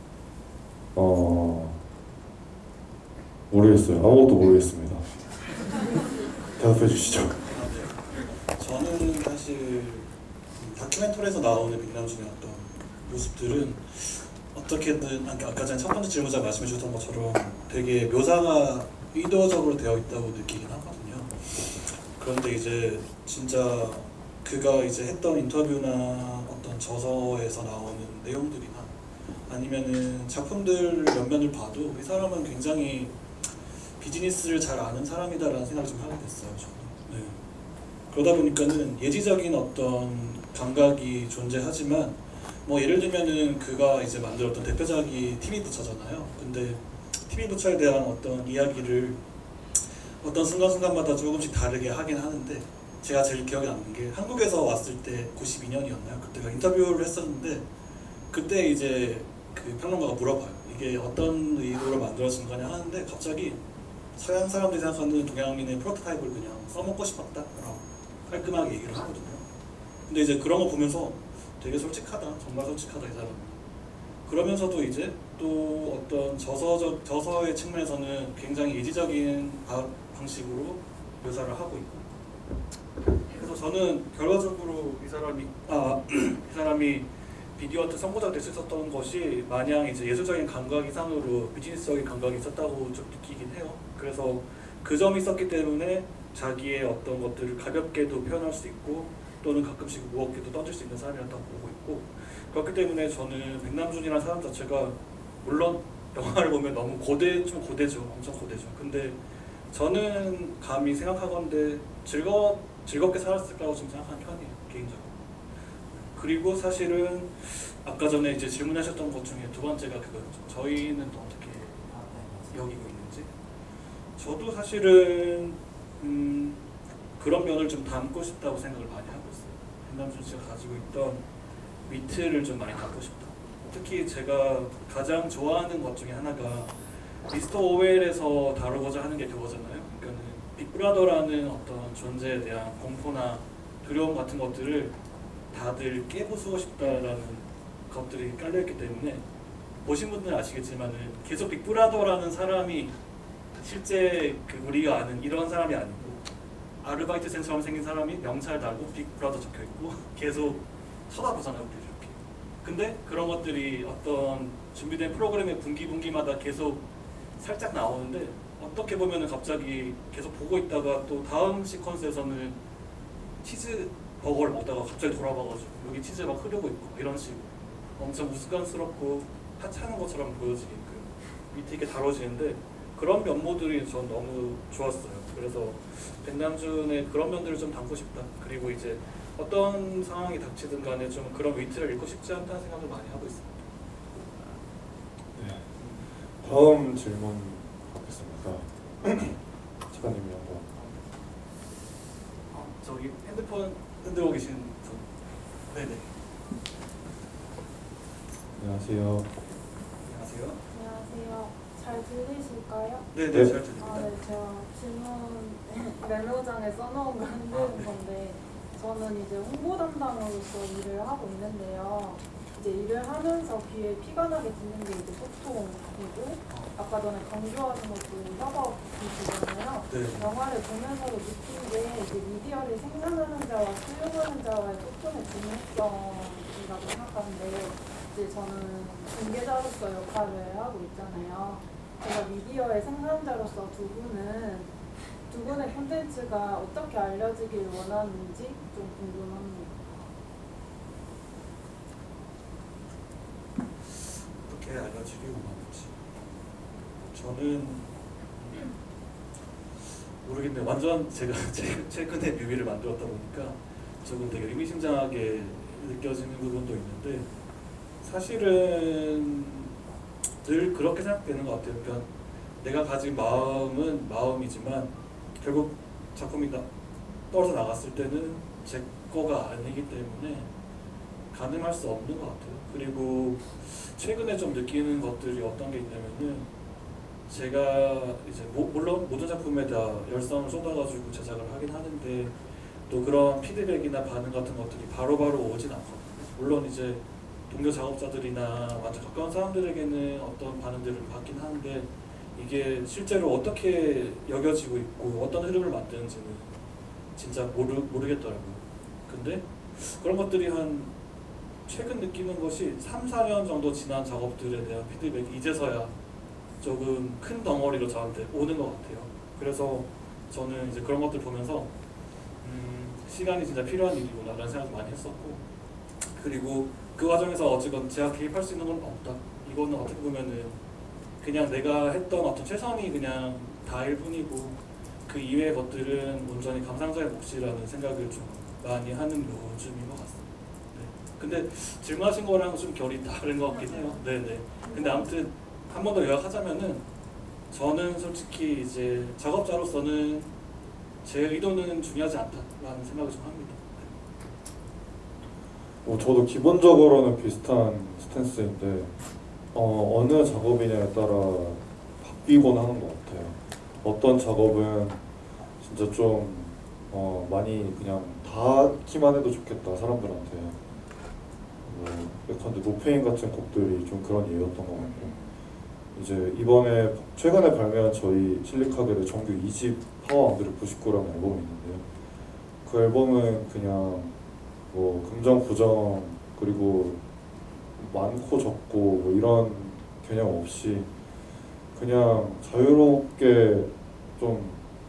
어 모르겠어요. 아무것도 모르겠습니다. 대답해 주시죠. 저는 사실 다큐멘터리에서 나오는 백남준의 어떤 모습들은 어떻게든 아까 전에 첫 번째 질문자 말씀해 주셨던 것처럼 되게 묘사가 의도적으로 되어 있다고 느끼긴 하거든요. 그런데 이제 진짜 그가 이제 했던 인터뷰나 어떤 저서에서 나오는 내용들이나 아니면은 작품들 몇 면을 봐도 이 사람은 굉장히 비즈니스를 잘 아는 사람이다라는 생각을 좀 하게 됐어요. 저는. 네. 그러다 보니까는 예지적인 어떤 감각이 존재하지만 뭐 예를 들면은 그가 이제 만들었던 대표작이 티비 부처잖아요. 근데 티비 부처에 대한 어떤 이야기를 어떤 순간순간마다 조금씩 다르게 하긴 하는데 제가 제일 기억에 남는 게 한국에서 왔을 때 구십이 년이었나요? 그때가 인터뷰를 했었는데 그때 이제 그 평론가가 물어봐요. 이게 어떤 의도로 만들어진 거냐 하는데 갑자기 서양 사람들이 생각하는 동양인의 프로토타입을 그냥 써먹고 싶었다 라고 깔끔하게 얘기를 하거든요. 근데 이제 그런 거 보면서 되게 솔직하다, 정말 솔직하다 이 사람. 그러면서도 이제 또 어떤 저서적 저서의 측면에서는 굉장히 이지적인 바, 방식으로 묘사를 하고 있고. 그래서 저는 결과적으로 이 사람이 아 이 사람이 비디오 아트 선구자가 될 수 있었던 것이 마냥 이제 예술적인 감각 이상으로 비즈니스적인 감각이 있었다고 좀 느끼긴 해요. 그래서 그 점이 있었기 때문에 자기의 어떤 것들을 가볍게도 표현할 수 있고 또는 가끔씩 무겁게도 던질 수 있는 사람이라고 보고 있고, 그렇기 때문에 저는 백남준이라는 사람 자체가 물론 영화를 보면 너무 고대, 좀 고대죠. 엄청 고대죠. 근데 저는 감히 생각하건대 즐거, 즐겁게 살았을 거라고 좀 생각하는 편이에요. 개인적으로. 그리고 사실은 아까 전에 이제 질문하셨던 것 중에 두 번째가 그거였죠. 저희는 또 어떻게 여기고 있는지. 저도 사실은 음, 그런 면을 좀 담고 싶다고 생각을 많이 하고 있어요. 백남준 씨가 가지고 있던 위트를 좀 많이 담고 싶다. 특히 제가 가장 좋아하는 것 중에 하나가 미스터 오웰에서 다루고자 하는 게 그거잖아요. 그러니까는 빅브라더라는 어떤 존재에 대한 공포나 두려움 같은 것들을 다들 깨부수고 싶다라는 것들이 깔려있기 때문에 보신 분들은 아시겠지만은 계속 빅브라더라는 사람이 실제 그 우리가 아는 이런 사람이 아니고 아르바이트생처럼 생긴 사람이 명찰 달고 빅브라더 적혀있고 계속 쳐다보잖아요, 우리를 이렇게. 근데 그런 것들이 어떤 준비된 프로그램의 분기 분기마다 계속 살짝 나오는데 어떻게 보면은 갑자기 계속 보고 있다가 또 다음 시퀀스에서는 치즈 버거를 먹다가 갑자기 돌아봐가지고 여기 치즈 막 흐르고 있고 이런 식으로 엄청 우스꽝스럽고 하찮은 것처럼 보여지게끔 밑에 이렇게 다뤄지는데 그런 면모들이 전 너무 좋았어요. 그래서 백남준의 그런 면들을 좀 담고 싶다. 그리고 이제 어떤 상황이 닥치든 간에 좀 그런 위트를 잃고 싶지 않다는 생각을 많이 하고 있습니다. 네. 다음 질문 받겠습니다. 작가님이 한번. 어, 저기 핸드폰 흔들고 계신 분. 네네. 안녕하세요. 안녕하세요. 안녕하세요. 잘 들리실까요? 네네, 네. 잘 들립니다. 아, 네, 제가 질문 메모장에 써놓은 거 흔드는 건데, 저는 이제 홍보 담당으로서 일을 하고 있는데요. 이제 일을 하면서 귀에 피가 나게 듣는 게 이제 소통이고, 아까 전에 강조하신 것도 협업이시잖아요. 네. 영화를 보면서도 느낀 게 이제 미디어를 생산하는 자와 수용하는 자와의 소통의 중요성이라고 생각하는데, 이제 저는 중개자로서 역할을 하고 있잖아요. 제가 미디어의 생산자로서 두 분은 두 분의 콘텐츠가 어떻게 알려지길 원하는지 좀 궁금합니다. 어떻게 알려지길 원하는지. 저는 모르겠네요. 완전 제가 최근에 뮤비를 만들었다 보니까 조금 되게 의미심장하게 느껴지는 부분도 있는데 사실은 늘 그렇게 생각되는 것 같아요. 그러니까 내가 가진 마음은 마음이지만 결국 작품이 나, 떨어져 나갔을 때는 제 거가 아니기 때문에 가늠할 수 없는 것 같아요. 그리고 최근에 좀 느끼는 것들이 어떤 게 있냐면은 제가 이제 모, 물론 모든 작품에 다 열성을 쏟아가지고 제작을 하긴 하는데 또 그런 피드백이나 반응 같은 것들이 바로바로 오진 않거든요. 물론 이제 동료 작업자들이나 완전 가까운 사람들에게는 어떤 반응들을 받긴 하는데 이게 실제로 어떻게 여겨지고 있고 어떤 흐름을 만드는지는 진짜 모르, 모르겠더라고요. 근데 그런 것들이 한 최근 느끼는 것이 삼, 사 년 정도 지난 작업들에 대한 피드백이 이제서야 조금 큰 덩어리로 저한테 오는 것 같아요. 그래서 저는 이제 그런 것들 보면서 음, 시간이 진짜 필요한 일이구나 라는 생각을 많이 했었고, 그리고 그 과정에서 어쨌건 제가 개입할 수 있는 건 없다. 이거는 어떻게 보면은 그냥 내가 했던 어떤 최선이 그냥 다일 뿐이고 그 이외의 것들은 온전히 감상자의 몫이라는 생각을 좀 많이 하는 요즘인 것 같습니다. 네. 근데 질문하신 거랑 좀 결이 다른 것 같긴 해요. 네네. 근데 아무튼 한 번 더 요약하자면은 저는 솔직히 이제 작업자로서는 제 의도는 중요하지 않다라는 생각을 좀 합니다. 뭐 저도 기본적으로는 비슷한 스탠스인데 어, 어느 작업이냐에 따라 바뀌곤 하는 것 같아요. 어떤 작업은 진짜 좀 어, 많이 그냥 닿기만 해도 좋겠다 사람들한테. 뭐 예컨대 노페인 같은 곡들이 좀 그런 예였던 것 같고, 이제 이번에 최근에 발매한 저희 실리카겔의 정규 이 집 파워 안 그립 구십구라는 앨범이 있는데요. 그 앨범은 그냥 뭐 긍정 부정 그리고 많고 적고 뭐 이런 개념 없이 그냥 자유롭게 좀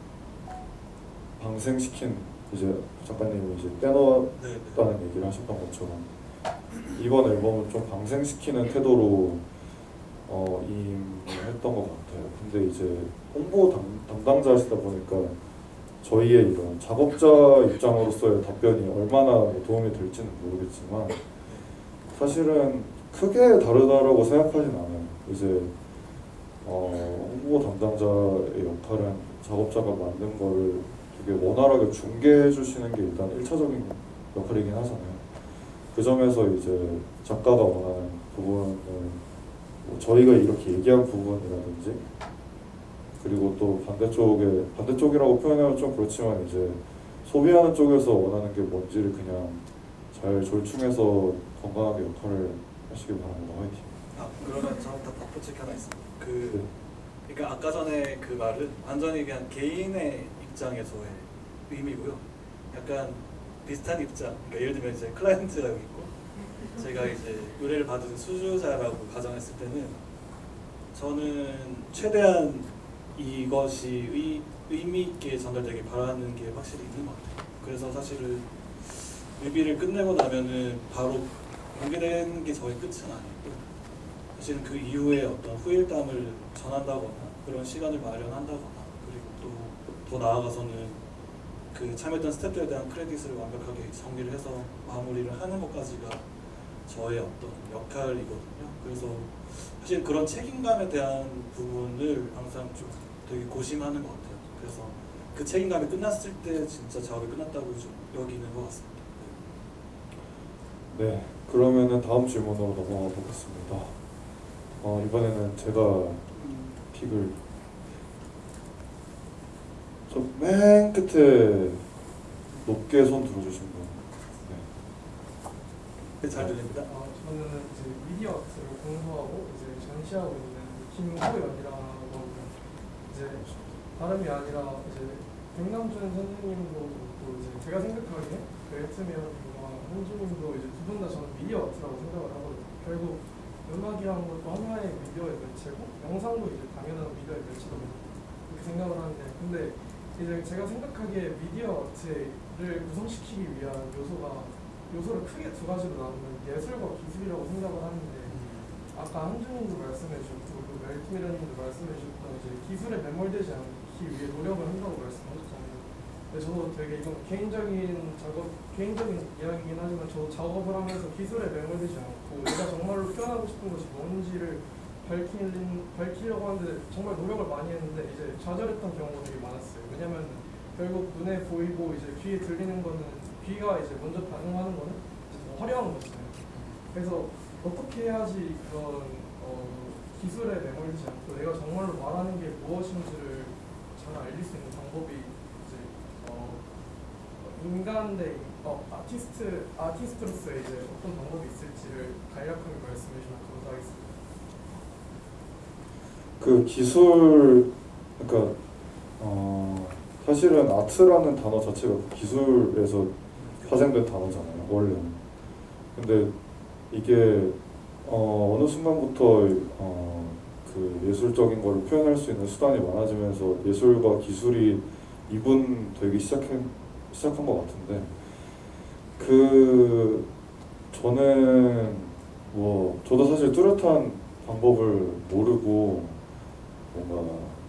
방생시킨, 이제 작가님이 이제 떼놓았다는 네, 얘기를 하셨던 것처럼 이번 앨범은 좀 방생시키는 태도로 어, 임했던 것 같아요. 근데 이제 홍보 담, 담당자시다 보니까 저희의 이런 작업자 입장으로서의 답변이 얼마나 뭐 도움이 될지는 모르겠지만 사실은 크게 다르다라고 생각하진 않아요. 이제 어, 홍보 담당자의 역할은 작업자가 만든 거를 되게 원활하게 중개해 주시는 게 일단 일차적인 역할이긴 하잖아요. 그 점에서 이제 작가가 원하는 부분을 뭐 저희가 이렇게 얘기한 부분이라든지, 그리고 또 반대쪽에 반대쪽이라고 표현하면 좀 그렇지만 이제 소비하는 쪽에서 원하는 게 뭔지를 그냥 잘 절충해서 건강하게 역할을 하시길 바랍니다. 화이팅. 아 그러면 저부터 덧붙일 게 하나 있습니다. 네. 그 그러니까 아까 전에 그 말은 완전히 그냥 개인의 입장에서의 의미고요. 약간 비슷한 입장. 그러니까 예를 들면 이제 클라이언트가 여기 있고 제가 이제 의뢰를 받은 수주자라고 가정했을 때는 저는 최대한 이것이 의, 의미 있게 전달되길 바라는 게 확실히 있는 것 같아요. 그래서 사실은 뮤비를 끝내고 나면은 바로 공개되는 게 저의 끝은 아니고 사실은 그 이후에 어떤 후일담을 전한다거나 그런 시간을 마련한다거나, 그리고 또 더 나아가서는 그 참여했던 스태프들에 대한 크레딧을 완벽하게 정리를 해서 마무리를 하는 것까지가 저의 어떤 역할이거든요. 그래서 사실 그런 책임감에 대한 부분을 항상 좀 되게 고심하는 것 같아요. 그래서 그 책임감이 끝났을 때 진짜 작업이 끝났다고 좀 여기는 것 같습니다. 네, 그러면은 다음 질문으로 넘어가 보겠습니다. 어, 이번에는 제가 픽을 저 맨 끝에 높게 손 들어주신 분. 네. 잘 들립니다. 어, 저는 이제 미디어 아트를 공부하고 이제 전시하고 있는 김호연이라고 하고요. 이제 다름이 아니라 이제 백남준 선생님도 또 이제 제가 생각하기에 벨트맨과 현주님도 이제 두 분 다 저는 미디어 아트라고 생각을 하거든요. 결국 음악이라는 것도 하나의 미디어의 매체고 영상도 이제 당연한 미디어의 매체다 이렇게 생각을 하는데, 근데 이제 제가 생각하기에 미디어 아트를 구성시키기 위한 요소가 요소를 크게 두 가지로 나누면 예술과 기술이라고 생각을 하는데, 아까 한준님도 말씀해 주셨고 그리고 멜트미러님도 말씀해 주셨던 이제 기술에 매몰되지 않기 위해 노력을 한다고 말씀하셨잖아요. 근데 저도 되게 이건 개인적인 작업, 개인적인 이야기이긴 하지만 저도 작업을 하면서 기술에 매몰되지 않고 내가 정말로 표현하고 싶은 것이 뭔지를 밝히는, 밝히려고 하는데 정말 노력을 많이 했는데 이제 좌절했던 경우가 되게 많았어요. 왜냐면 결국 눈에 보이고 이제 귀에 들리는 거는, 귀가 이제 먼저 반응하는 거는 이제 더 화려한 거잖아요. 그래서 어떻게 해야지 그런 어, 기술에 매몰리지 않고 내가 정말로 말하는 게 무엇인지를 잘 알릴 수 있는 방법이 이제 어, 인간 대 어, 아티스트 아티스트로서의 이제 어떤 방법이 있을지를 간략하게 말씀해 주시면 감사하겠습니다. 그 기술, 그러니까 어, 사실은 아트라는 단어 자체가 기술에서 파생된 단어잖아요, 원래는. 근데 이게 어, 어느 순간부터 어, 그 예술적인 거를 표현할 수 있는 수단이 많아지면서 예술과 기술이 이분되기 시작한, 시작한 것 같은데, 그 저는 뭐 저도 사실 뚜렷한 방법을 모르고 뭔가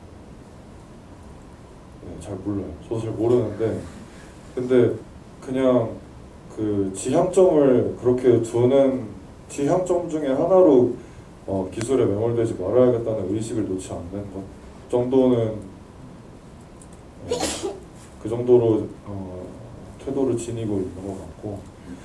네, 잘 몰라요. 저도 잘 모르는데, 근데 그냥 그 지향점을 그렇게 두는 지향점 중에 하나로 어, 기술에 매몰되지 말아야겠다는 의식을 놓지 않는 것 정도는 네, 그 정도로 어, 태도를 지니고 있는 것 같고.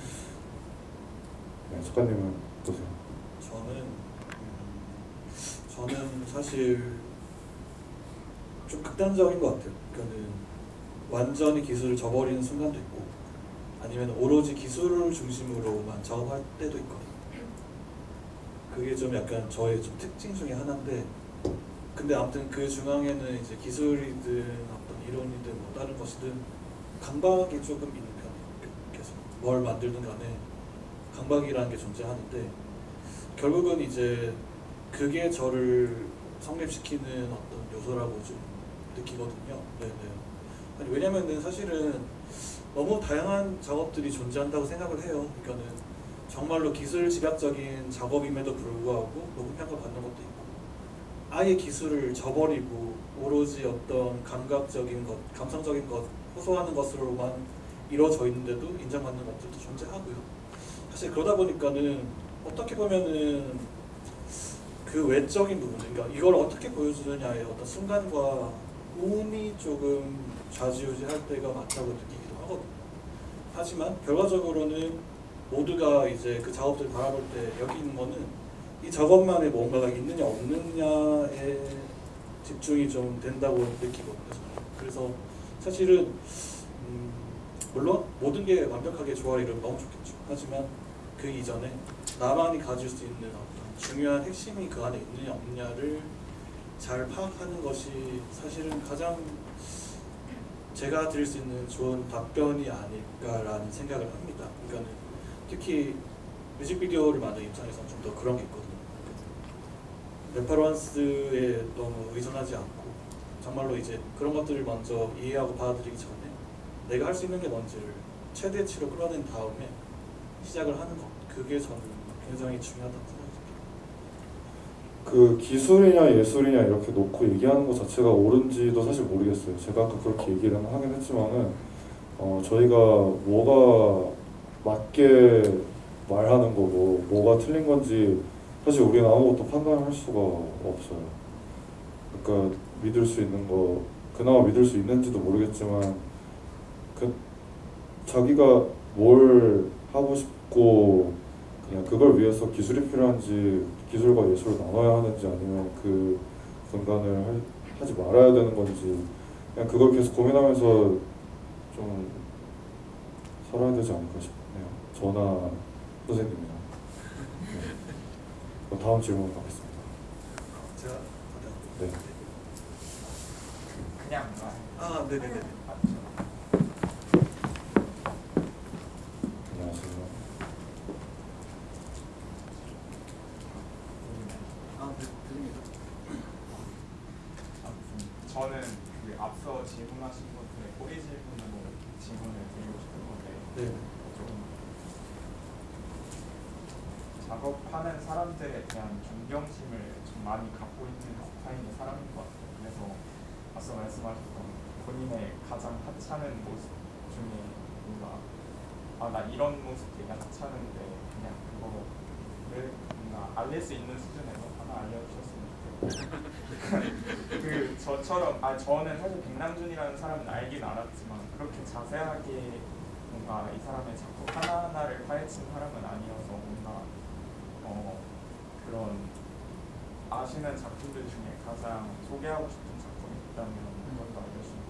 네, 작가님은 어떠세요? 저는 음, 저는 사실 좀 극단적인 것 같아요. 그러니까는 완전히 기술을 저버리는 순간도 있고 아니면 오로지 기술을 중심으로만 작업할 때도 있거든요. 그게 좀 약간 저의 좀 특징 중에 하나인데 근데 아무튼 그 중앙에는 이제 기술이든 어떤 이론이든 뭐 다른 것이든 강박이 조금 있는 편이에요. 계속 뭘 만들든 간에 강박이라는 게 존재하는데 결국은 이제 그게 저를 성립시키는 어떤 요소라고 좀 느끼거든요. 네네. 아니 왜냐면은 사실은 너무 다양한 작업들이 존재한다고 생각을 해요. 그러니까는 정말로 기술 집약적인 작업임에도 불구하고 높은 평가 받는 것도 있고 아예 기술을 저버리고 오로지 어떤 감각적인 것, 감성적인 것, 호소하는 것으로만 이루어져 있는데도 인정받는 것들도 존재하고요. 사실 그러다 보니까는 어떻게 보면은 그 외적인 부분, 그러니까 이걸 어떻게 보여주느냐의 어떤 순간과 운이 조금 좌지우지할 때가 많다고 느끼기도 하거든요. 하지만 결과적으로는 모두가 이제 그 작업들 바라볼 때 여기 있는 거는 이 작업만에 뭔가가 있느냐 없느냐에 집중이 좀 된다고 느끼거든요. 저는. 그래서 사실은 음 물론 모든 게 완벽하게 조화이루면 너무 좋겠죠. 하지만 그 이전에 나만이 가질 수 있는 어떤 중요한 핵심이 그 안에 있느냐 없느냐를 잘 파악하는 것이 사실은 가장 제가 드릴 수 있는 좋은 답변이 아닐까라는 생각을 합니다. 그러니까 특히 뮤직비디오를 만드는 입장에서는 좀 더 그런 게 있거든요. 레퍼런스에 너무 의존하지 않고 정말로 이제 그런 것들을 먼저 이해하고 받아들이기 전에 내가 할 수 있는 게 뭔지를 최대치로 끌어낸 다음에 시작을 하는 것, 그게 저는 굉장히 중요하다고 생각합니다. 그 기술이냐 예술이냐 이렇게 놓고 얘기하는 것 자체가 옳은지도 사실 모르겠어요. 제가 아까 그렇게 얘기를 하긴 했지만은 어, 저희가 뭐가 맞게 말하는 거고 뭐가 틀린 건지 사실 우리는 아무것도 판단할 수가 없어요. 그러니까 믿을 수 있는 거, 그나마 믿을 수 있는지도 모르겠지만 그 자기가 뭘 하고 싶고 그냥 그걸 위해서 기술이 필요한지 기술과 예술을 나눠야 하는지 아니면 그 분간을 할, 하지 말아야 되는 건지 그냥 그걸 계속 고민하면서 좀 살아야 되지 않을까 싶네요. 저나 선생님이랑. 네. 다음 질문 가겠습니다. 제가 네. 그냥 아 네네네. 안녕하세요. 아 네, 들립니다. 저는 그 앞서 질문하신 것들에 꼬리 질문으로 질문을 드리고 싶은 건데 네. 좀 작업하는 사람들에 대한 존경심을 좀 많이 갖고 있는 스타일의 사람인 것 같아요. 그래서 앞서 말씀하셨던 본인의 가장 하찮은 모습 중에 뭔가 아 나 이런 모습 되게 하찮은데 그냥 그거를 뭔가 알릴 수 있는 수준에서 하나 알려주셨으면 좋겠고 그 저처럼 아 저는 사실 백남준이라는 사람은 알긴 알았지만 그렇게 자세하게 뭔가 이 사람의 작품 하나하나를 파헤친 사람은 아니어서 뭔가 어 그런 아시는 작품들 중에 가장 소개하고 싶은 작품이 있다면 그것도 알려주시면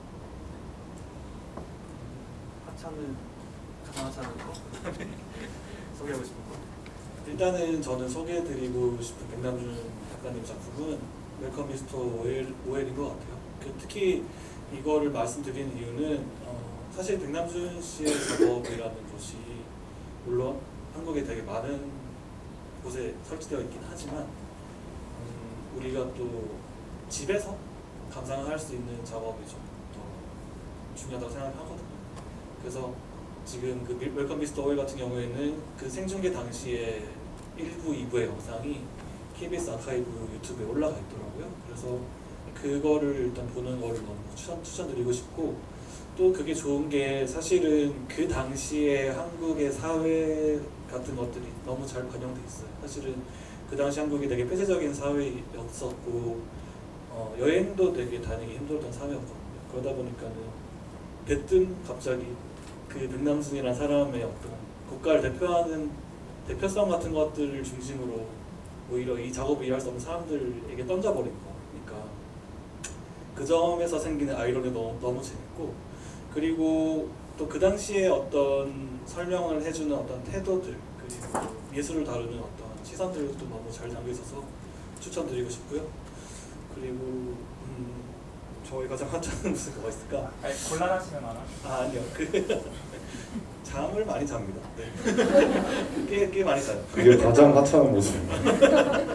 좋겠어요. 하찮은 가장 하찮은 거 소개하고 싶은 거. 일단은 저는 소개해드리고 싶은 백남준 작가님 작품은 웰컴 미스터 오엘, 오엘인 것 같아요. 그 특히 이거를 말씀드리는 이유는 어, 사실 백남준 씨의 작업이라는 곳이 물론 한국에 되게 많은 곳에 설치되어 있긴 하지만 음, 우리가 또 집에서 감상할 수 있는 작업이 좀 더 중요하다고 생각을 하거든요. 그래서 지금 그 웰컴 미스터 오엘 같은 경우에는 그 생중계 당시에 일 부, 이 부의 영상이 케이비에스 아카이브 유튜브에 올라가 있더라고요. 그래서 그거를 일단 보는 거를 너무 추천, 추천드리고 싶고 또 그게 좋은 게 사실은 그 당시에 한국의 사회 같은 것들이 너무 잘 반영돼 있어요. 사실은 그 당시 한국이 되게 폐쇄적인 사회였었고 어, 여행도 되게 다니기 힘들었던 사회였거든요. 그러다 보니까는 대뜸 갑자기 그 백남준이라는 사람의 어떤 국가를 대표하는 대표성 같은 것들을 중심으로 오히려 이 작업을 일할 수 없는 사람들에게 던져버린 거니까 그 점에서 생기는 아이러니 너무 너무 재밌고, 그리고 또 그 당시에 어떤 설명을 해주는 어떤 태도들, 그리고 예술을 다루는 어떤 시선들도 너무 잘 담겨 있어서 추천드리고 싶고요. 그리고 음, 저희 가장 하찮은 무슨 뭐가 있을까? 아니, 곤란하시면 안 하죠. 아 아니요, 그 잠을 많이 잡니다. 네. 꽤, 꽤 많이 자요. 그게 가장 하찮은 모습입니다.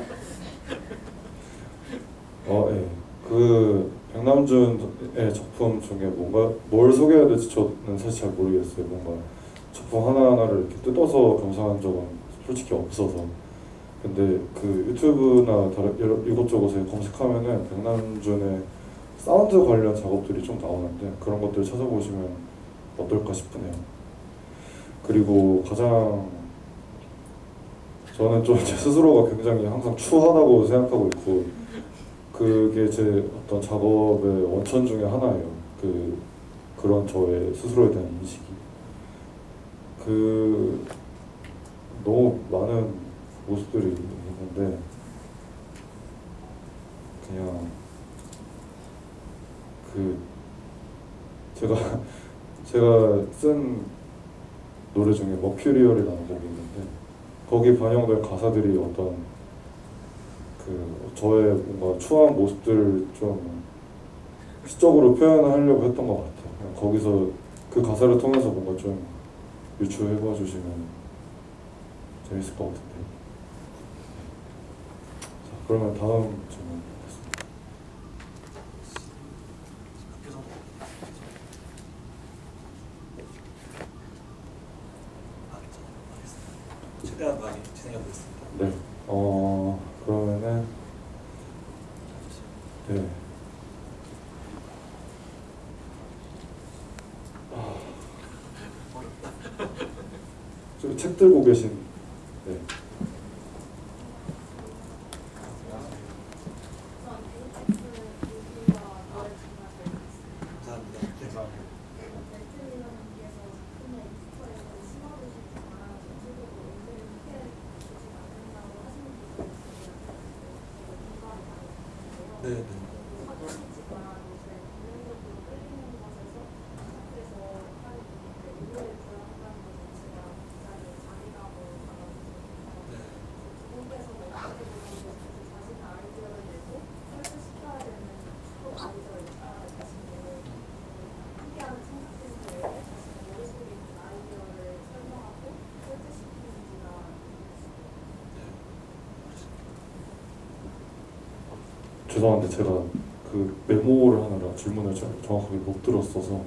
어, 예. 그 백남준의 작품 중에 뭔가 뭘 소개해야 될지 저는 사실 잘 모르겠어요. 뭔가 작품 하나하나를 이렇게 뜯어서 감상한 적은 솔직히 없어서. 근데 그 유튜브나 다른 여러 이것저것에 검색하면은 백남준의 사운드 관련 작업들이 좀 나오는데 그런 것들 찾아보시면 어떨까 싶으네요. 그리고 가장 저는 좀 제 스스로가 굉장히 항상 추하다고 생각하고 있고, 그게 제 어떤 작업의 원천 중에 하나예요. 그 그런 저의 스스로에 대한 인식이 그 너무 많은 모습들이 있는데 그냥 그 제가 제가 쓴 노래 중에 머큐리얼이라는 곡이 있는데 거기 반영된 가사들이 어떤 그 저의 뭔가 추한 모습들을 좀 시적으로 표현하려고 했던 것 같아요. 그냥 거기서 그 가사를 통해서 뭔가 좀 유추해봐 주시면 재밌을 것 같은데. 자, 그러면 다음 질문 보겠습니다. 최대한 많이 진행해 보겠습니다. 네. 어 그러면은 네. 아, 저기 책 들고 계신 네. 감사합니다. 네. 네, 네. 죄송한데 제가 그 메모를 하느라 질문을 잘 정확하게 못 들었어서.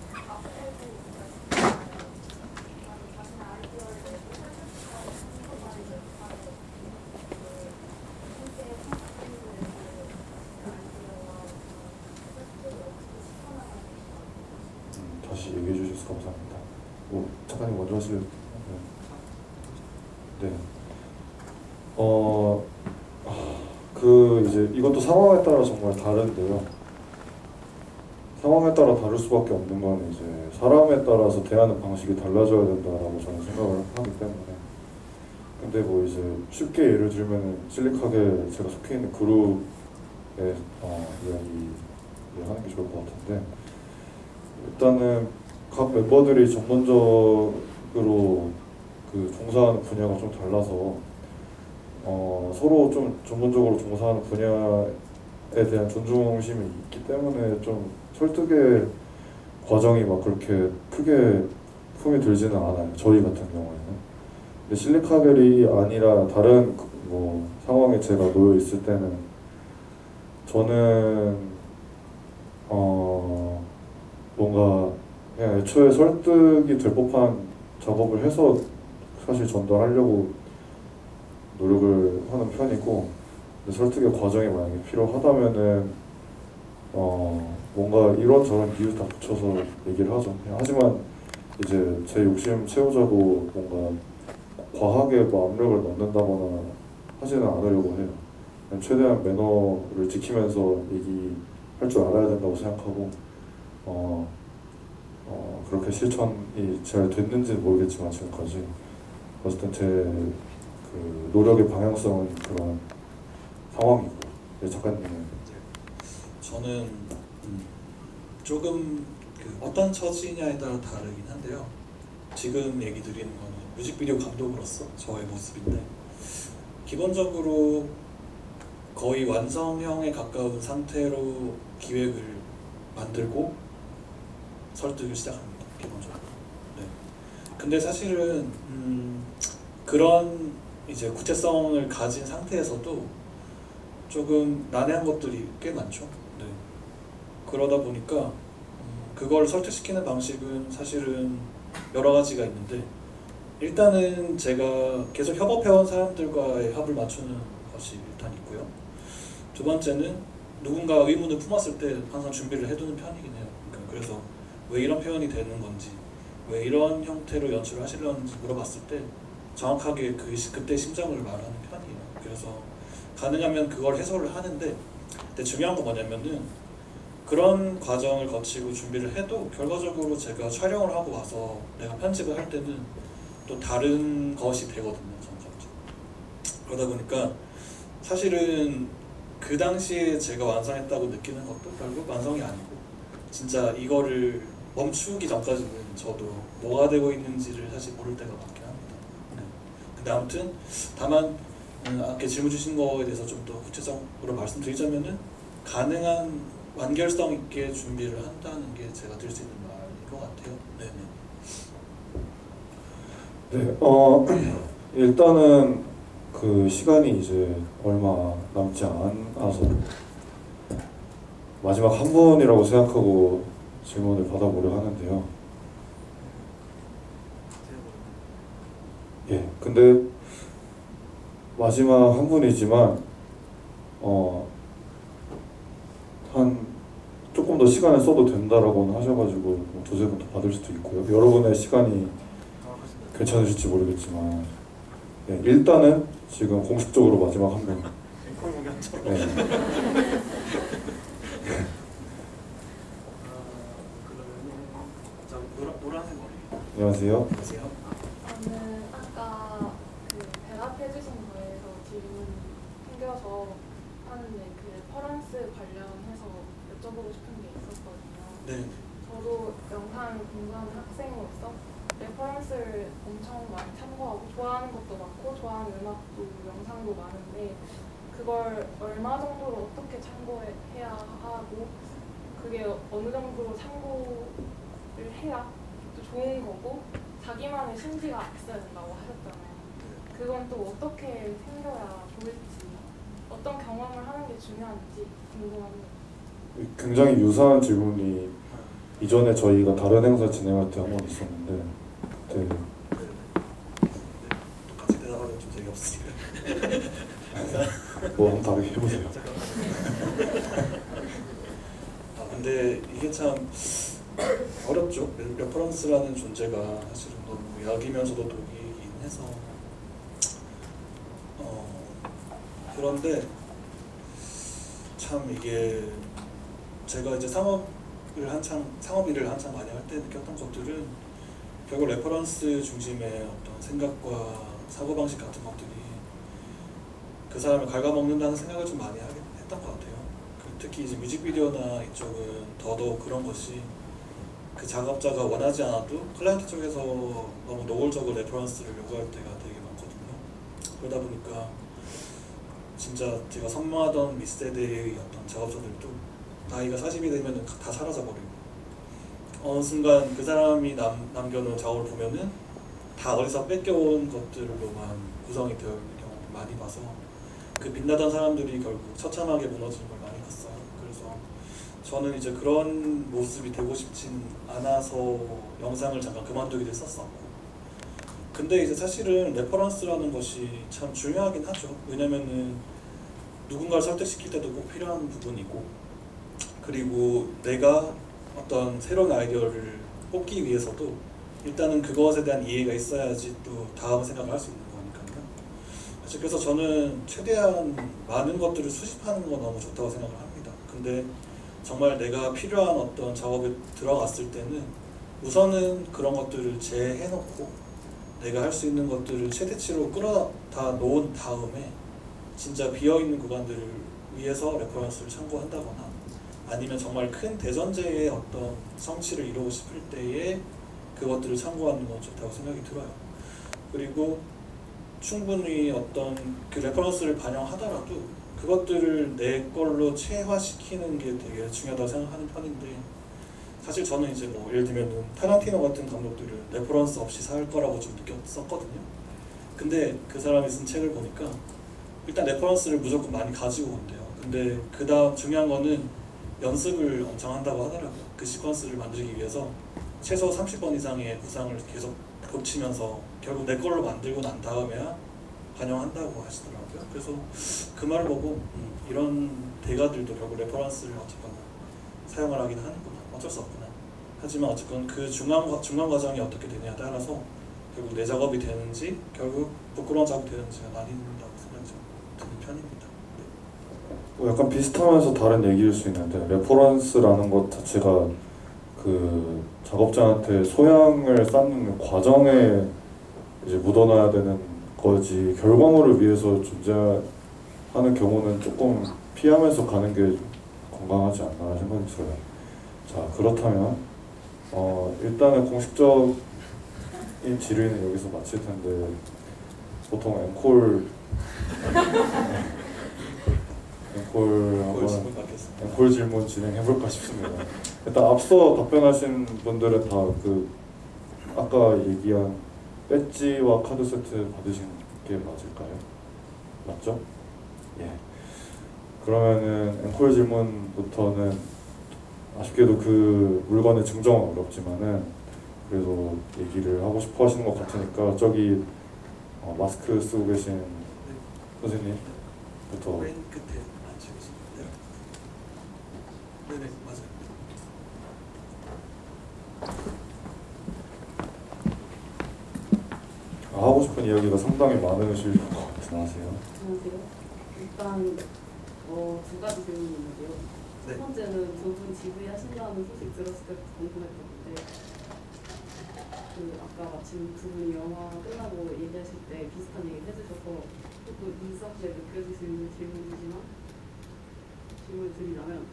음, 다시 얘기해 주셔서 감사합니다. 뭐 작가님 먼저 하실래요? 네. 네. 어. 그 이제 이것도 상황에 따라 정말 다른데요. 상황에 따라 다를 수밖에 없는 건 이제 사람에 따라서 대하는 방식이 달라져야 된다라고 저는 생각을 하기 때문에. 근데 뭐 이제 쉽게 예를 들면은 실리카게 제가 속해 있는 그룹의 어, 이야기를 하는 게 좋을 것 같은데, 일단은 각 멤버들이 전문적으로 그 종사하는 분야가 좀 달라서 어, 서로 좀 전문적으로 종사하는 분야에 대한 존중심이 있기 때문에 좀 설득의 과정이 막 그렇게 크게 품이 들지는 않아요. 저희 같은 경우에는. 근데 실리카겔이 아니라 다른 뭐 상황에 제가 놓여 있을 때는 저는 어 뭔가 그냥 애초에 설득이 될 법한 작업을 해서 사실 전달하려고 노력을 하는 편이고, 근데 설득의 과정이 만약에 필요하다면은 어 뭔가 이런저런 이유 다 붙여서 얘기를 하죠. 하지만 이제 제 욕심 채우자고 뭔가 과하게 뭐 압력을 넣는다거나 하지는 않으려고 해요. 그냥 최대한 매너를 지키면서 얘기할 줄 알아야 된다고 생각하고 어, 어 그렇게 실천이 잘 됐는지는 모르겠지만 지금까지 어쨌든 제 그 노력의 방향성은 그런 상황이고. 네, 작가님은? 저는 음, 조금 그 어떤 처지냐에 따라 다르긴 한데요. 지금 얘기 드리는 거는 뮤직비디오 감독으로서 저의 모습인데 기본적으로 거의 완성형에 가까운 상태로 기획을 만들고 설득을 시작합니다. 기본적으로. 네. 근데 사실은 음, 그런 이제 구체성을 가진 상태에서도 조금 난해한 것들이 꽤 많죠. 네. 그러다 보니까 음, 그걸 설득시키는 방식은 사실은 여러 가지가 있는데 일단은 제가 계속 협업해온 사람들과의 합을 맞추는 것이 일단 있고요. 두 번째는 누군가 의문을 품었을 때 항상 준비를 해두는 편이긴 해요. 그러니까 그래서 왜 이런 표현이 되는 건지, 왜 이런 형태로 연출을 하시려는지 물어봤을 때 정확하게 그 시, 그때 심정을 말하는 편이에요. 그래서 가능하면 그걸 해소를 하는데, 근데 중요한 건 뭐냐면은 그런 과정을 거치고 준비를 해도 결과적으로 제가 촬영을 하고 와서 내가 편집을 할 때는 또 다른 것이 되거든요. 점점. 그러다 보니까 사실은 그 당시에 제가 완성했다고 느끼는 것도 결국 완성이 아니고 진짜 이거를 멈추기 전까지는 저도 뭐가 되고 있는지를 사실 모를 때가 많긴 합니다. 네. 근데 아무튼 다만 음, 아까 질문 주신 거에 대해서 좀 더 구체적으로 말씀드리자면은 가능한 완결성 있게 준비를 한다는 게 제가 드릴 수 있는 말인 것 같아요. 네네. 네, 어 일단은 그 시간이 이제 얼마 남지 않아서 마지막 한 분이라고 생각하고 질문을 받아보려 하는데요. 예, 근데 마지막 한 분이지만 어, 한 조금 더 시간을 써도 된다라고는 하셔가지고 두세 번 더 받을 수도 있고요. 여러분의 시간이 괜찮으실지 모르겠지만 네, 일단은 지금 공식적으로 마지막 한 명. 네. 노란색 머리. 안녕하세요. 안녕하세요. 저는 아까 그 대답해주신 거에서 질문 생겨서 하는데 그 레퍼런스 관련해서 여쭤보고 싶은 게 있었거든요. 네. 저도 영상 공부하는 학생으로서 레퍼런스를 엄청 많이 참고하고 좋아하는 것도 많고 좋아하는 음악도 영상도 많은데 그걸 얼마 정도로 어떻게 참고해야 하고 그게 어느 정도로 참고를 해야 또 좋은 거고 자기만의 심지가 있어야 된다고 하셨잖아요. 그건 또 어떻게 생겨야 좋을지 어떤 경험을 하는 게 중요한지 궁금합니다. 굉장히 유사한 질문이 이전에 저희가 다른 행사 진행할 때 한 번 있었는데 그때 똑같이 대답하면 좀 재미없으니까. 뭐 한번 다르게 해보세요. 아 근데 이게 참 어렵죠. 레퍼런스라는 존재가 사실은 너무 약이면서도 독이긴 해서 어 그런데 참 이게 제가 이제 상업을 한창 상업 일을 한창 많이 할 때 느꼈던 것들은 결국 레퍼런스 중심의 어떤 생각과 사고방식 같은 것들이 그 사람을 갉아먹는다는 생각을 좀 많이 하긴 했던 것 같아요. 특히 이제 뮤직비디오나 이쪽은 더더욱 그런 것이 그 작업자가 원하지 않아도 클라이언트 쪽에서 너무 노골적으로 레퍼런스를 요구할 때가 되게 많거든요. 그러다 보니까 진짜 제가 선망하던 밑세대의 어떤 작업자들도 나이가 사십이 되면 다 사라져버리고 어느 순간 그 사람이 남, 남겨놓은 작업을 보면은 다 어디서 뺏겨온 것들로만 구성이 되어 있는 경우를 많이 봐서 그 빛나던 사람들이 결국 처참하게 무너지는 걸 많이 봤어요. 그래서 저는 이제 그런 모습이 되고 싶진 않아서 영상을 잠깐 그만두기도 했었었고 근데 이제 사실은 레퍼런스라는 것이 참 중요하긴 하죠. 왜냐면은 누군가를 설득시킬 때도 꼭 필요한 부분이고 그리고 내가 어떤 새로운 아이디어를 뽑기 위해서도 일단은 그것에 대한 이해가 있어야지 또 다음 생각을 할 수 있는 거니까요. 그래서 저는 최대한 많은 것들을 수집하는 건 너무 좋다고 생각을 합니다. 근데 정말 내가 필요한 어떤 작업에 들어갔을 때는 우선은 그런 것들을 제해놓고 내가 할 수 있는 것들을 최대치로 끌어다 놓은 다음에 진짜 비어있는 구간들을 위해서 레퍼런스를 참고한다거나 아니면 정말 큰 대전제의 어떤 성취를 이루고 싶을 때에 그것들을 참고하는 건 좋다고 생각이 들어요. 그리고 충분히 어떤 그 레퍼런스를 반영하더라도 그것들을 내 걸로 체화시키는 게 되게 중요하다고 생각하는 편인데, 사실 저는 이제 뭐 예를 들면 타란티노 같은 감독들을 레퍼런스 없이 살 거라고 좀 느꼈었거든요. 근데 그 사람이 쓴 책을 보니까 일단 레퍼런스를 무조건 많이 가지고 온대요. 근데 그 다음 중요한 거는 연습을 엄청 한다고 하더라고요. 그 시퀀스를 만들기 위해서 최소 삼십 번 이상의 구상을 계속 고치면서 결국 내 걸로 만들고 난 다음에야 반영한다고 하시더라고요. 그래서 그 말을 보고 음, 이런 대가들도 결국 레퍼런스를 어쨌거나 사용을 하긴 하는구나, 어쩔 수 없구나. 하지만 어쨌건 그 중간, 중간 과정이 어떻게 되냐에 따라서 결국 내 작업이 되는지 결국 부끄러운 작업이 되는지가 나뉜다고 생각이 좀 드는 편입니다. 뭐 약간 비슷하면서 다른 얘기일 수 있는데, 레퍼런스라는 것 자체가 그 작업자한테 소양을 쌓는 과정에 이제 묻어놔야 되는 거지, 결과물을 위해서 존재하는 경우는 조금 피하면서 가는 게 건강하지 않나 생각이 들어요. 자, 그렇다면 어, 일단은 공식적인 질의는 여기서 마칠 텐데, 보통 앵콜 앵콜 한번 질문 받겠습니다. 앵콜 질문 진행해볼까 싶습니다. 일단 앞서 답변하신 분들은 다 그 아까 얘기한 배지와 카드 세트 받으신 게 맞을까요? 맞죠? 예. 그러면은 앵콜 질문부터는 아쉽게도 그 물건의 증정은 어렵지만은 그래도 얘기를 하고 싶어 하시는 것 같으니까 저기 어, 마스크 쓰고 계신 선생님부터. 맨 끝에 앉으시면 네네, 맞아요. 아, 하고 싶은 이야기가 상당히 많으실 것 같긴 하세요. 안녕하세요. 일단 어, 두 가지 질문이 있는데요. 네. 첫 번째는 두 분 지브이 하신다는 소식 들었을 때부터 궁금했었는데, 그 아까 마침 두 분이 영화 끝나고 얘기하실 때 비슷한 얘기 해주셔서 조금 인상에 느껴지시는 질문이지만 질문을 드리자면,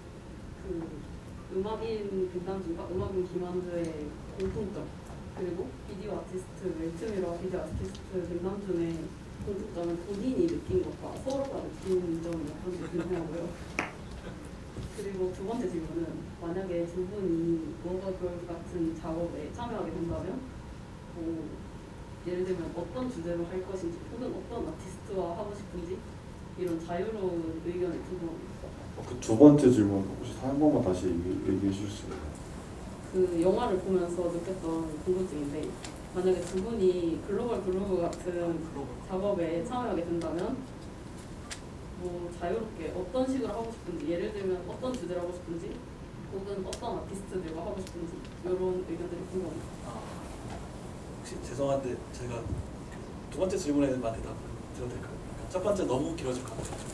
그 음악인 빈단주가 음악인 김한주의 공통점, 그리고 비디오 아티스트 웰트미러와 비디오 아티스트 빈단주의 공통점은 본인이 느낀 것과 서로가 느끼는 점이 어떤지 궁금하고요. 그리고 두 번째 질문은, 만약에 두 분이 워버걸 같은 작업에 참여하게 된다면 뭐, 예를 들면 어떤 주제로 할 것인지 혹은 어떤 아티스트와 하고 싶은지 이런 자유로운 의견을 궁금합니다. 어, 그 두 번째 질문 혹시 한 번만 다시 얘기, 얘기해 주실 수 있나요? 그 영화를 보면서 느꼈던 궁금증인데, 만약에 두 분이 글로벌 그루브 같은 작업에 참여하게 된다면 뭐 자유롭게 어떤 식으로 하고 싶은지, 예를 들면 어떤 주제로 하고 싶은지 혹은 어떤 아티스트들과 하고 싶은지 이런 의견들이 궁금합니다. 아, 혹시 죄송한데 제가 두 번째 질문에만 대답 드려도 될까요? 첫 번째 너무 길어질 것 같아요.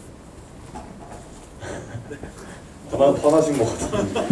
네. 화나, 화나신 것 같은데.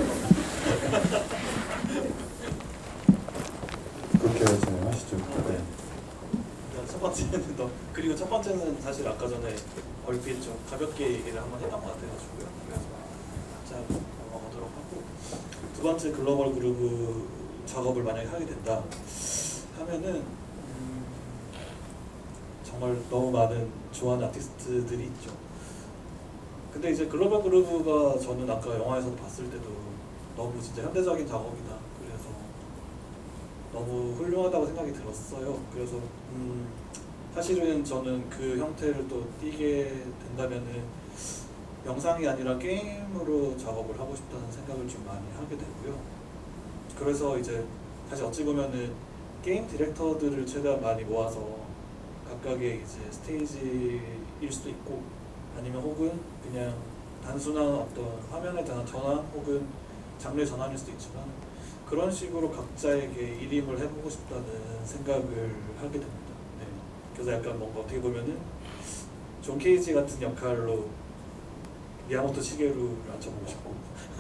그렇게 진행하시죠. 네. 첫 번째는 너 그리고 첫 번째는 사실 아까 전에 얼핏 좀 가볍게 얘기를 한번 했던 것 같아가지고요. 그래서 자 넘어가도록 하고, 두 번째 글로벌 그루브 작업을 만약에 하게 된다 하면은 음, 정말 너무 많은 좋아하는 아티스트들이 있죠. 근데 이제 글로벌 그루브가 저는 아까 영화에서도 봤을 때도 너무 진짜 현대적인 작업이다. 그래서 너무 훌륭하다고 생각이 들었어요. 그래서 음, 사실은 저는 그 형태를 또 띄게 된다면은 영상이 아니라 게임으로 작업을 하고 싶다는 생각을 좀 많이 하게 되고요. 그래서 이제 사실 어찌 보면은 게임 디렉터들을 최대한 많이 모아서 각각의 이제 스테이지일 수도 있고, 아니면 혹은 그냥 단순한 어떤 화면의 전환 혹은 장르 전환일 수도 있지만, 그런 식으로 각자에게 일임을 해보고 싶다는 생각을 하게 됩니다. 네. 그래서 약간 뭔가 어떻게 보면은 존 케이지 같은 역할로 미야모토 시게루를 앉혀보고 싶고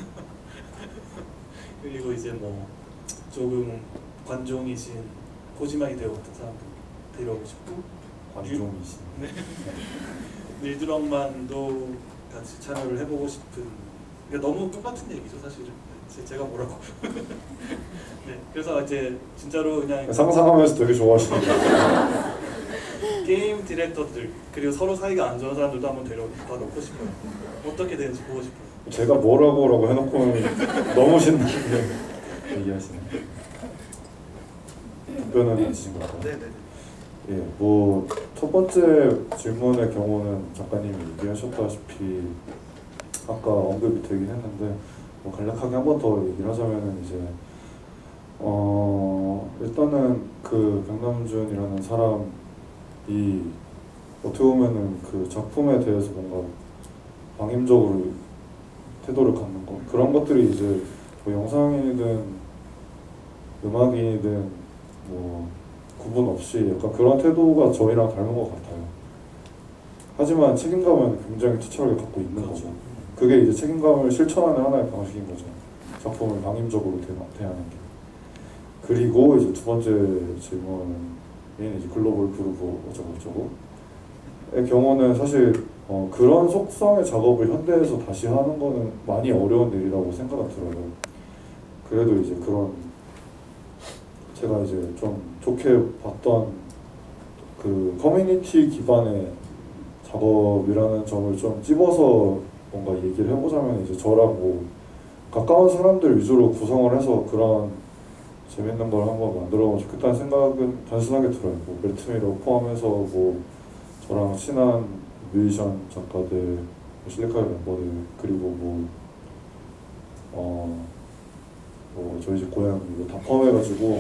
그리고 이제 뭐 조금 관종이신 코지마 히데오 같은 사람들 데려오고 싶고, 관종이신. 네. 밀드럭만도 같이 참여를 해보고 싶은 그러니까 너무 똑같은 얘기죠 사실은. 제- 제가 뭐라고. 네, 그래서 이제 진짜로 그냥 상상하면서 되게 좋아하시네요. 게임 디렉터들 그리고 서로 사이가 안 좋은 사람들도 한번 데려다 놓고 싶어요. 어떻게 되는지 보고 싶어요. 제가 뭐라고라고 해놓고는 너무 신나게 얘기하시네요. 답변은 해주신 것 같아요. 네네. 예, 뭐 첫 번째 질문의 경우는 작가님이 얘기하셨다시피 아까 언급이 되긴 했는데 뭐 간략하게 한 번 더 얘기를 하자면은 이제 어 일단은 그 백남준이라는 사람이 어떻게 보면은 그 작품에 대해서 뭔가 방임적으로 태도를 갖는 것 그런 것들이 이제 뭐 영상이든 음악이든 뭐 구분 없이 약간 그런 태도가 저희랑 닮은 것 같아요. 하지만 책임감은 굉장히 투철하게 갖고 있는 그렇죠. 거고 그게 이제 책임감을 실천하는 하나의 방식인 거죠. 작품을 방임적으로 대- 대하는 게. 그리고 이제 두 번째 질문은 이제 글로벌 그루브 어쩌고저쩌고의 경우는 사실 어, 그런 속성의 작업을 현대에서 다시 하는 거는 많이 어려운 일이라고 생각은 들어요. 그래도 이제 그런 제가 이제 좀 좋게 봤던 그 커뮤니티 기반의 작업이라는 점을 좀 찝어서 뭔가 얘기를 해보자면 이제 저랑 뭐 가까운 사람들 위주로 구성을 해서 그런 재밌는 걸 한번 만들어보면 좋겠다는 생각은 단순하게 들어요. 뭐 멜트미러 포함해서 뭐 저랑 친한 뮤지션 작가들, 실리카이 멤버들 그리고 뭐 어, 뭐 저희 집 고양이 이거 다 포함해가지고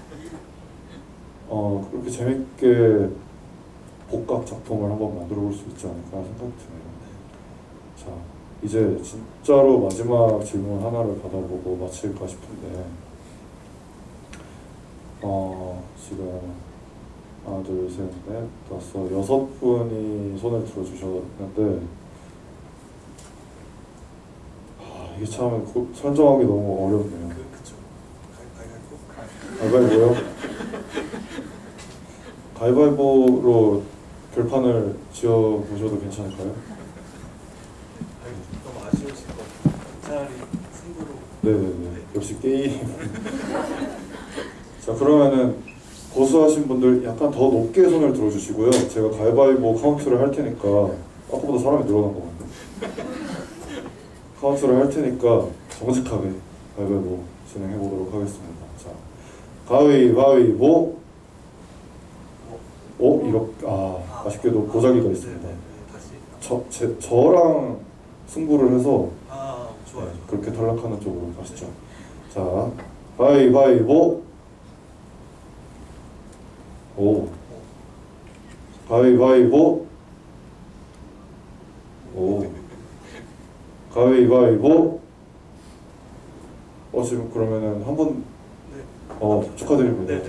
어 그렇게 재밌게 복각 작품을 한번 만들어 볼 수 있지 않을까 생각이 드네요. 자 이제 진짜로 마지막 질문 하나를 받아보고 마칠까 싶은데 어 지금 하나 둘셋넷 다섯 여섯 분이 손을 들어주셨는데 아 이게 참 고, 선정하기 너무 어렵네요. 그 그쵸. 가위바위보. 가위바위보요? 가위바위보로 결판을 지어보셔도 괜찮을까요? 너무 아쉬우실 것 같아요. 차라리 승부로. 네네네. 역시 게임. 자 그러면은 고수하신 분들 약간 더 높게 손을 들어주시고요. 제가 가위바위보 카운트를 할 테니까 아까보다 사람이 늘어난 것 같네. 카운트를 할 테니까 정직하게 가위바위보 진행해 보도록 하겠습니다. 자 가위바위보. 오 이렇게 아 아쉽게도 보자기가 있습니다. 네네. 다시. 저 제 저랑 승부를 해서 아 좋아요. 네, 그렇게 탈락하는 쪽으로 가시죠. 자 가위바위보. 오 가위바위보. 오 가위바위보. 어 지금 그러면은 한번 네. 어 축하드립니다. 네네.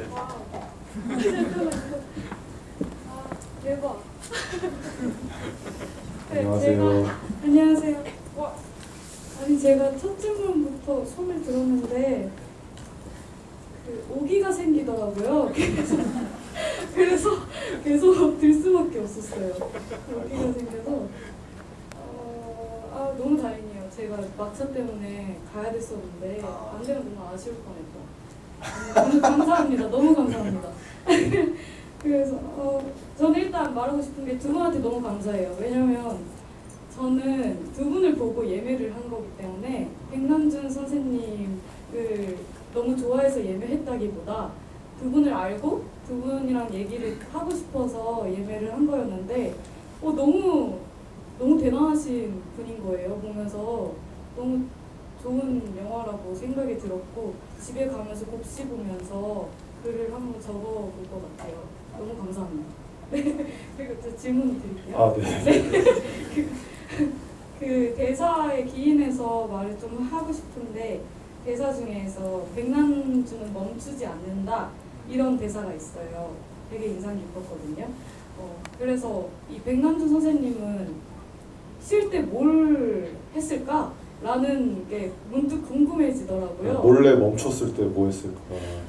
아, 대박. 네, 안녕하세요. 제가, 안녕하세요. 와, 아니 제가 첫 질문부터 손을 들었는데 그 오기가 생기더라고요. 그래서 그래서 계속 들 수밖에 없었어요. 오기가 생겨서 어, 아 너무 다행이에요. 제가 막차 때문에 가야 됐었는데 안 되면 너무 아쉬울 뻔했다. 너무 감사합니다. 너무 감사합니다. 그래서 어, 저는 일단 말하고 싶은 게 두 분한테 너무 감사해요. 왜냐면 저는 두 분을 보고 예매를 한 거기 때문에 백남준 선생님을 너무 좋아해서 예매했다기보다 두 분을 알고 두 분이랑 얘기를 하고 싶어서 예매를 한 거였는데 어, 너무 너무 대단하신 분인 거예요. 보면서 너무 좋은 영화라고 생각이 들었고 집에 가면서 꼭 씹으면서 글을 한번 적어볼 것 같아요. 너무 감사합니다. 네. 그리고 저 질문 드릴게요. 아 네. 그, 그 대사에 기인해서 말을 좀 하고 싶은데 대사 중에서 백남준은 멈추지 않는다 이런 대사가 있어요. 되게 인상 깊었거든요. 어, 그래서 이 백남준 선생님은 쉴 때 뭘 했을까? 라는 게 문득 궁금해지더라고요. 몰래 멈췄을 때 뭐 했을까?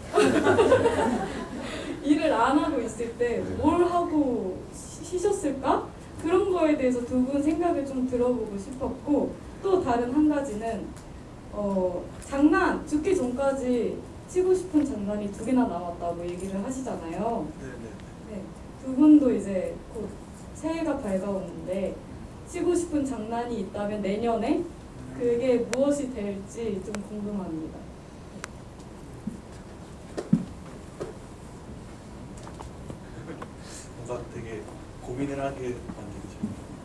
일을 안 하고 있을 때 뭘 하고 쉬- 쉬셨을까? 그런 거에 대해서 두 분 생각을 좀 들어보고 싶었고 또 다른 한 가지는 어, 장난 죽기 전까지 치고 싶은 장난이 두 개나 남았다고 얘기를 하시잖아요. 네네. 네, 두 분도 이제 곧 새해가 밝아오는데 치고 싶은 장난이 있다면 내년에 그게 무엇이 될지 좀 궁금합니다. 뭔가 되게 고민을 하게 만들죠.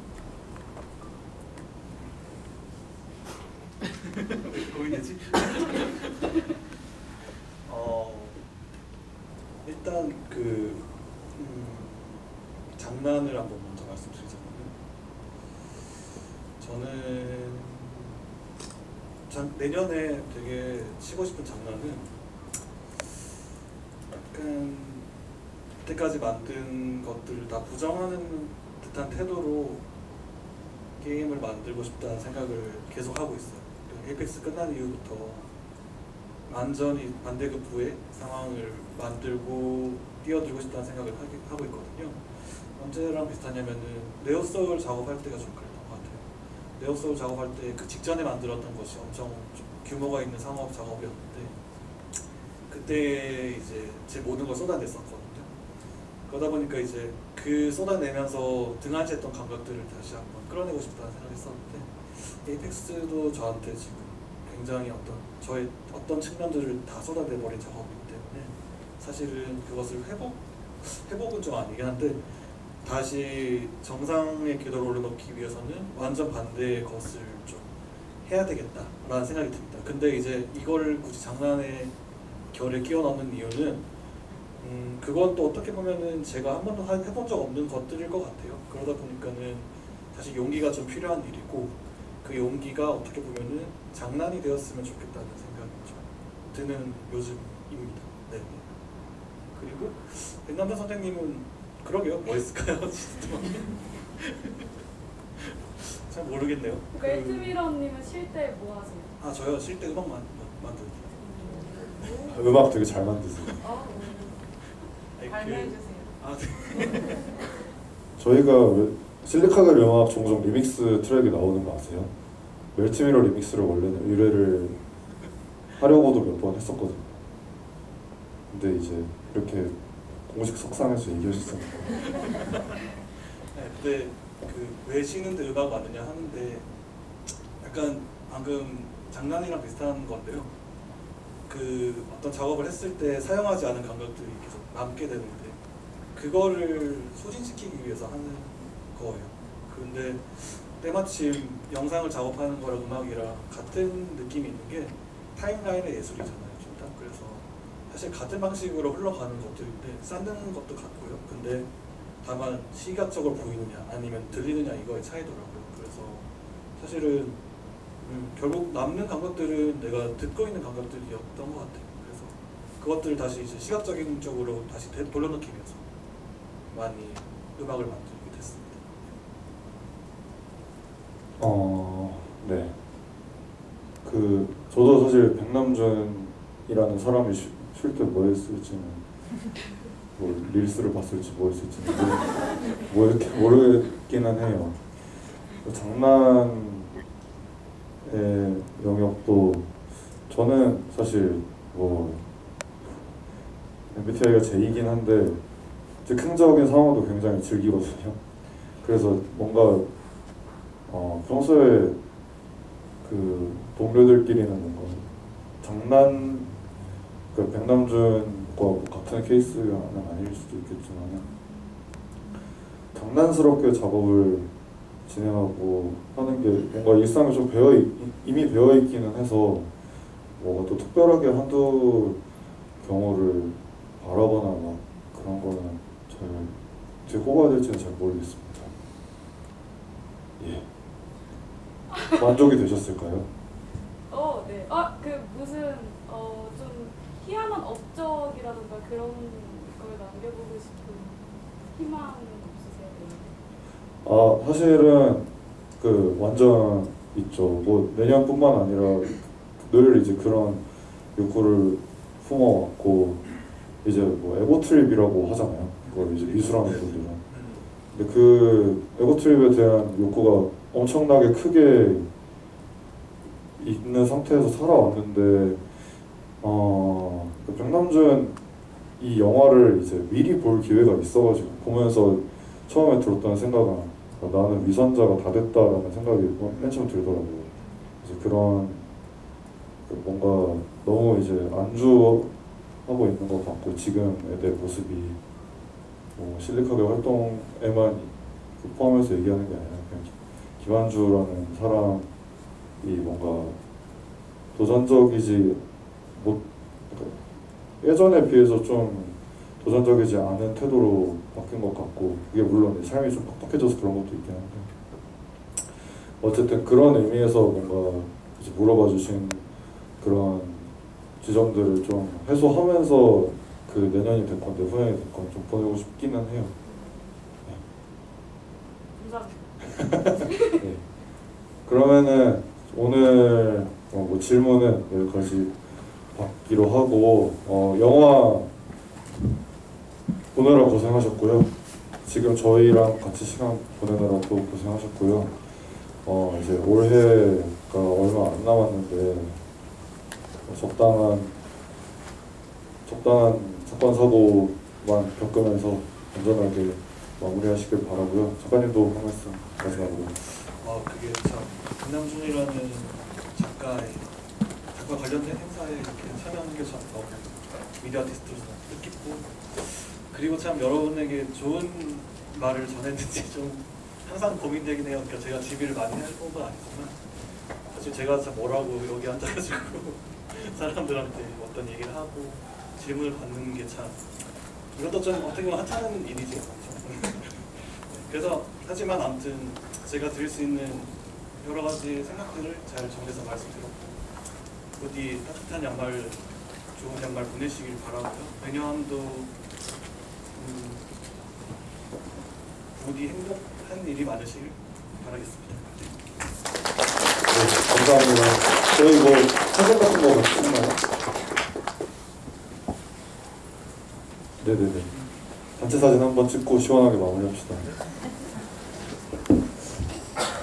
왜 고민이지? 어 일단 그 음, 장난을 한번 먼저 말씀드리자면 저는 자, 내년에 되게 치고 싶은 장난은 약간 그때까지 만든 것들을 다 부정하는 듯한 태도로 게임을 만들고 싶다는 생각을 계속 하고 있어요. 에이펙스 끝난 이후부터 완전히 반대급부의 상황을 만들고 뛰어들고 싶다는 생각을 하기, 하고 있거든요. 언제랑 비슷하냐면은 네오소울 작업할 때가 좀 그랬던 것 같아요. 네오소울 작업할 때 그 직전에 만들었던 것이 엄청 좀 규모가 있는 상업 작업이었는데 그때 이제 제 모든 걸 쏟아냈었거든요. 그러다 보니까 이제 그 쏟아내면서 등한시했던 감각들을 다시 한번 끌어내고 싶다는 생각을 했었는데 에이펙스도 저한테 지금 굉장히 어떤 저의 어떤 측면들을 다 쏟아내버린 작업이기 때문에 사실은 그것을 회복, 회복은 좀 아니긴 한데 다시 정상의 궤도로 올려놓기 위해서는 완전 반대의 것을 좀 해야 되겠다라는 생각이 듭니다. 근데 이제 이걸 굳이 장난의 결에 끼워 넣는 이유는 음, 그건 또 어떻게 보면은 제가 한 번도 해본 적 없는 것들일 것 같아요. 그러다 보니까는 사실 용기가 좀 필요한 일이고 그 용기가 어떻게 보면은 장난이 되었으면 좋겠다는 생각이 좀 드는 요즘입니다. 네. 그리고 백남선 선생님은 그러게요. 뭐 했을까요? 잘 모르겠네요. 멜트미러님은 쉴 때 뭐 하세요? 아 저요? 쉴 때 음악 만, 만들어요. 음악 되게 잘 만드세요. 아, 아니, 발매해주세요. 아, 네. 저희가 실리카겔 음악 종종 리믹스 트랙이 나오는 거 아세요? 멜트미러 리믹스를 원래는 의뢰를 하려고도 몇 번 했었거든요. 근데 이제 이렇게 공식 석상에서 얘기하셨으니까. 네, 근데 그 왜 쉬는데 음악 많으냐 하는데 약간 방금 장난이랑 비슷한 건데요. 그 어떤 작업을 했을 때 사용하지 않은 감각들이 계속 남게 되는데 그거를 소진시키기 위해서 하는 거예요. 근데 때마침 영상을 작업하는 거랑 음악이랑 같은 느낌이 있는 게 타임라인의 예술이잖아요. 좀 딱 그래서 사실 같은 방식으로 흘러가는 것들인데 쌓는 것도 같고요. 근데 다만 시각적으로 보이느냐 아니면 들리느냐 이거의 차이더라고요. 그래서 사실은 음, 결국 남는 감각들은 내가 듣고 있는 감각들이었던 것 같아요. 그래서 그것들을 다시 이제 시각적인 쪽으로 다시 되, 돌려놓기 위해서 많이 음악을 만들게 됐습니다. 어, 네. 그 저도 사실 백남준이라는 사람이 쉴 때 뭐 했을지는 뭐 릴스를 봤을지 뭐 했을지는 뭐 이렇게 모르기는 해요. 장난의 영역도 저는 사실 뭐 엠비티아이가 제이긴 한데 즉흥적인 상황도 굉장히 즐기거든요. 그래서 뭔가 어, 평소에 그 동료들끼리는 뭔가 장난, 그 백남준과 뭐 같은 케이스는 아닐 수도 있겠지만 장난스럽게 작업을 진행하고 하는 게 뭔가 일상에 좀 배어 있, 이미 배어 있기는 해서 뭐가 또 특별하게 한두 경우를 바라거나 막 그런 거는 잘 제 호가 될지는 잘 모르겠습니다. 예. 만족이 되셨을까요? 어, 네. 아, 그 무슨 어, 좀 희한한 업적이라든가 그런 걸 남겨보고 싶은 희망은 없으세요? 아, 사실은 그 완전 있죠. 뭐 내년뿐만 아니라 늘 이제 그런 욕구를 품어왔고 이제 뭐 에고트립이라고 하잖아요. 그걸 이제 미술하는 분들은. 근데 그 에고트립에 대한 욕구가 엄청나게 크게 있는 상태에서 살아왔는데 어, 그 백남준 이 영화를 이제 미리 볼 기회가 있어가지고 보면서 처음에 들었던 생각은 어, 나는 위선자가 다 됐다라는 생각이 맨 처음 들더라고요. 그래서 그런 그 뭔가 너무 이제 안주하고 있는 것 같고 지금의 내 모습이 뭐 실리카게 활동에만 포함해서 얘기하는 게 아니라 그냥 김한주라는 사람이 뭔가 도전적이지 못 그러니까 예전에 비해서 좀 도전적이지 않은 태도로 바뀐 것 같고 그게 물론 내 삶이 좀 빡빡해져서 그런 것도 있긴 한데 어쨌든 그런 의미에서 뭔가 이제 물어봐 주신 그런 지점들을 좀 해소하면서 그 내년이 됐건 내후년이 됐건 좀 보내고 싶기는 해요. 감사합니다. 네. 그러면은 오늘 어, 뭐 질문은 여기까지 받기로 하고 어, 영화 보느라 고생하셨고요. 지금 저희랑 같이 시간 보내느라 또 고생하셨고요. 어, 이제 올해가 얼마 안 남았는데 적당한 적당한 사건 사고만 겪으면서 안전하게 마무리하시길 바라고요. 작가님도 한 말씀 마지막으로. 어, 그게 참 김남준이라는 작가의 작가 관련된 행사에 이렇게 참여하는 게 참 너무 미디어 아티스트로서 뜻깊고 그리고 참 여러분에게 좋은 말을 전했는지 좀 항상 고민되긴 해요. 그러니까 제가 지비를 많이 해본 건 아니지만 사실 제가 참 뭐라고 여기 앉아가지고 사람들한테 어떤 얘기를 하고 질문을 받는 게 참 이것도 좀 어떻게 보면 하찮은 일이지. 그래서 하지만 아무튼 제가 드릴 수 있는 여러 가지 생각들을 잘 정리해서 말씀드렸고 부디 따뜻한 양말, 좋은 양말 보내시길 바라고요. 내년도 음, 부디 행복한 일이 많으시길 바라겠습니다. 네, 감사합니다. 저희 뭐 사진 같은 거 찍나요? 네네네. 단체 사진 한번 찍고 시원하게 마무리합시다.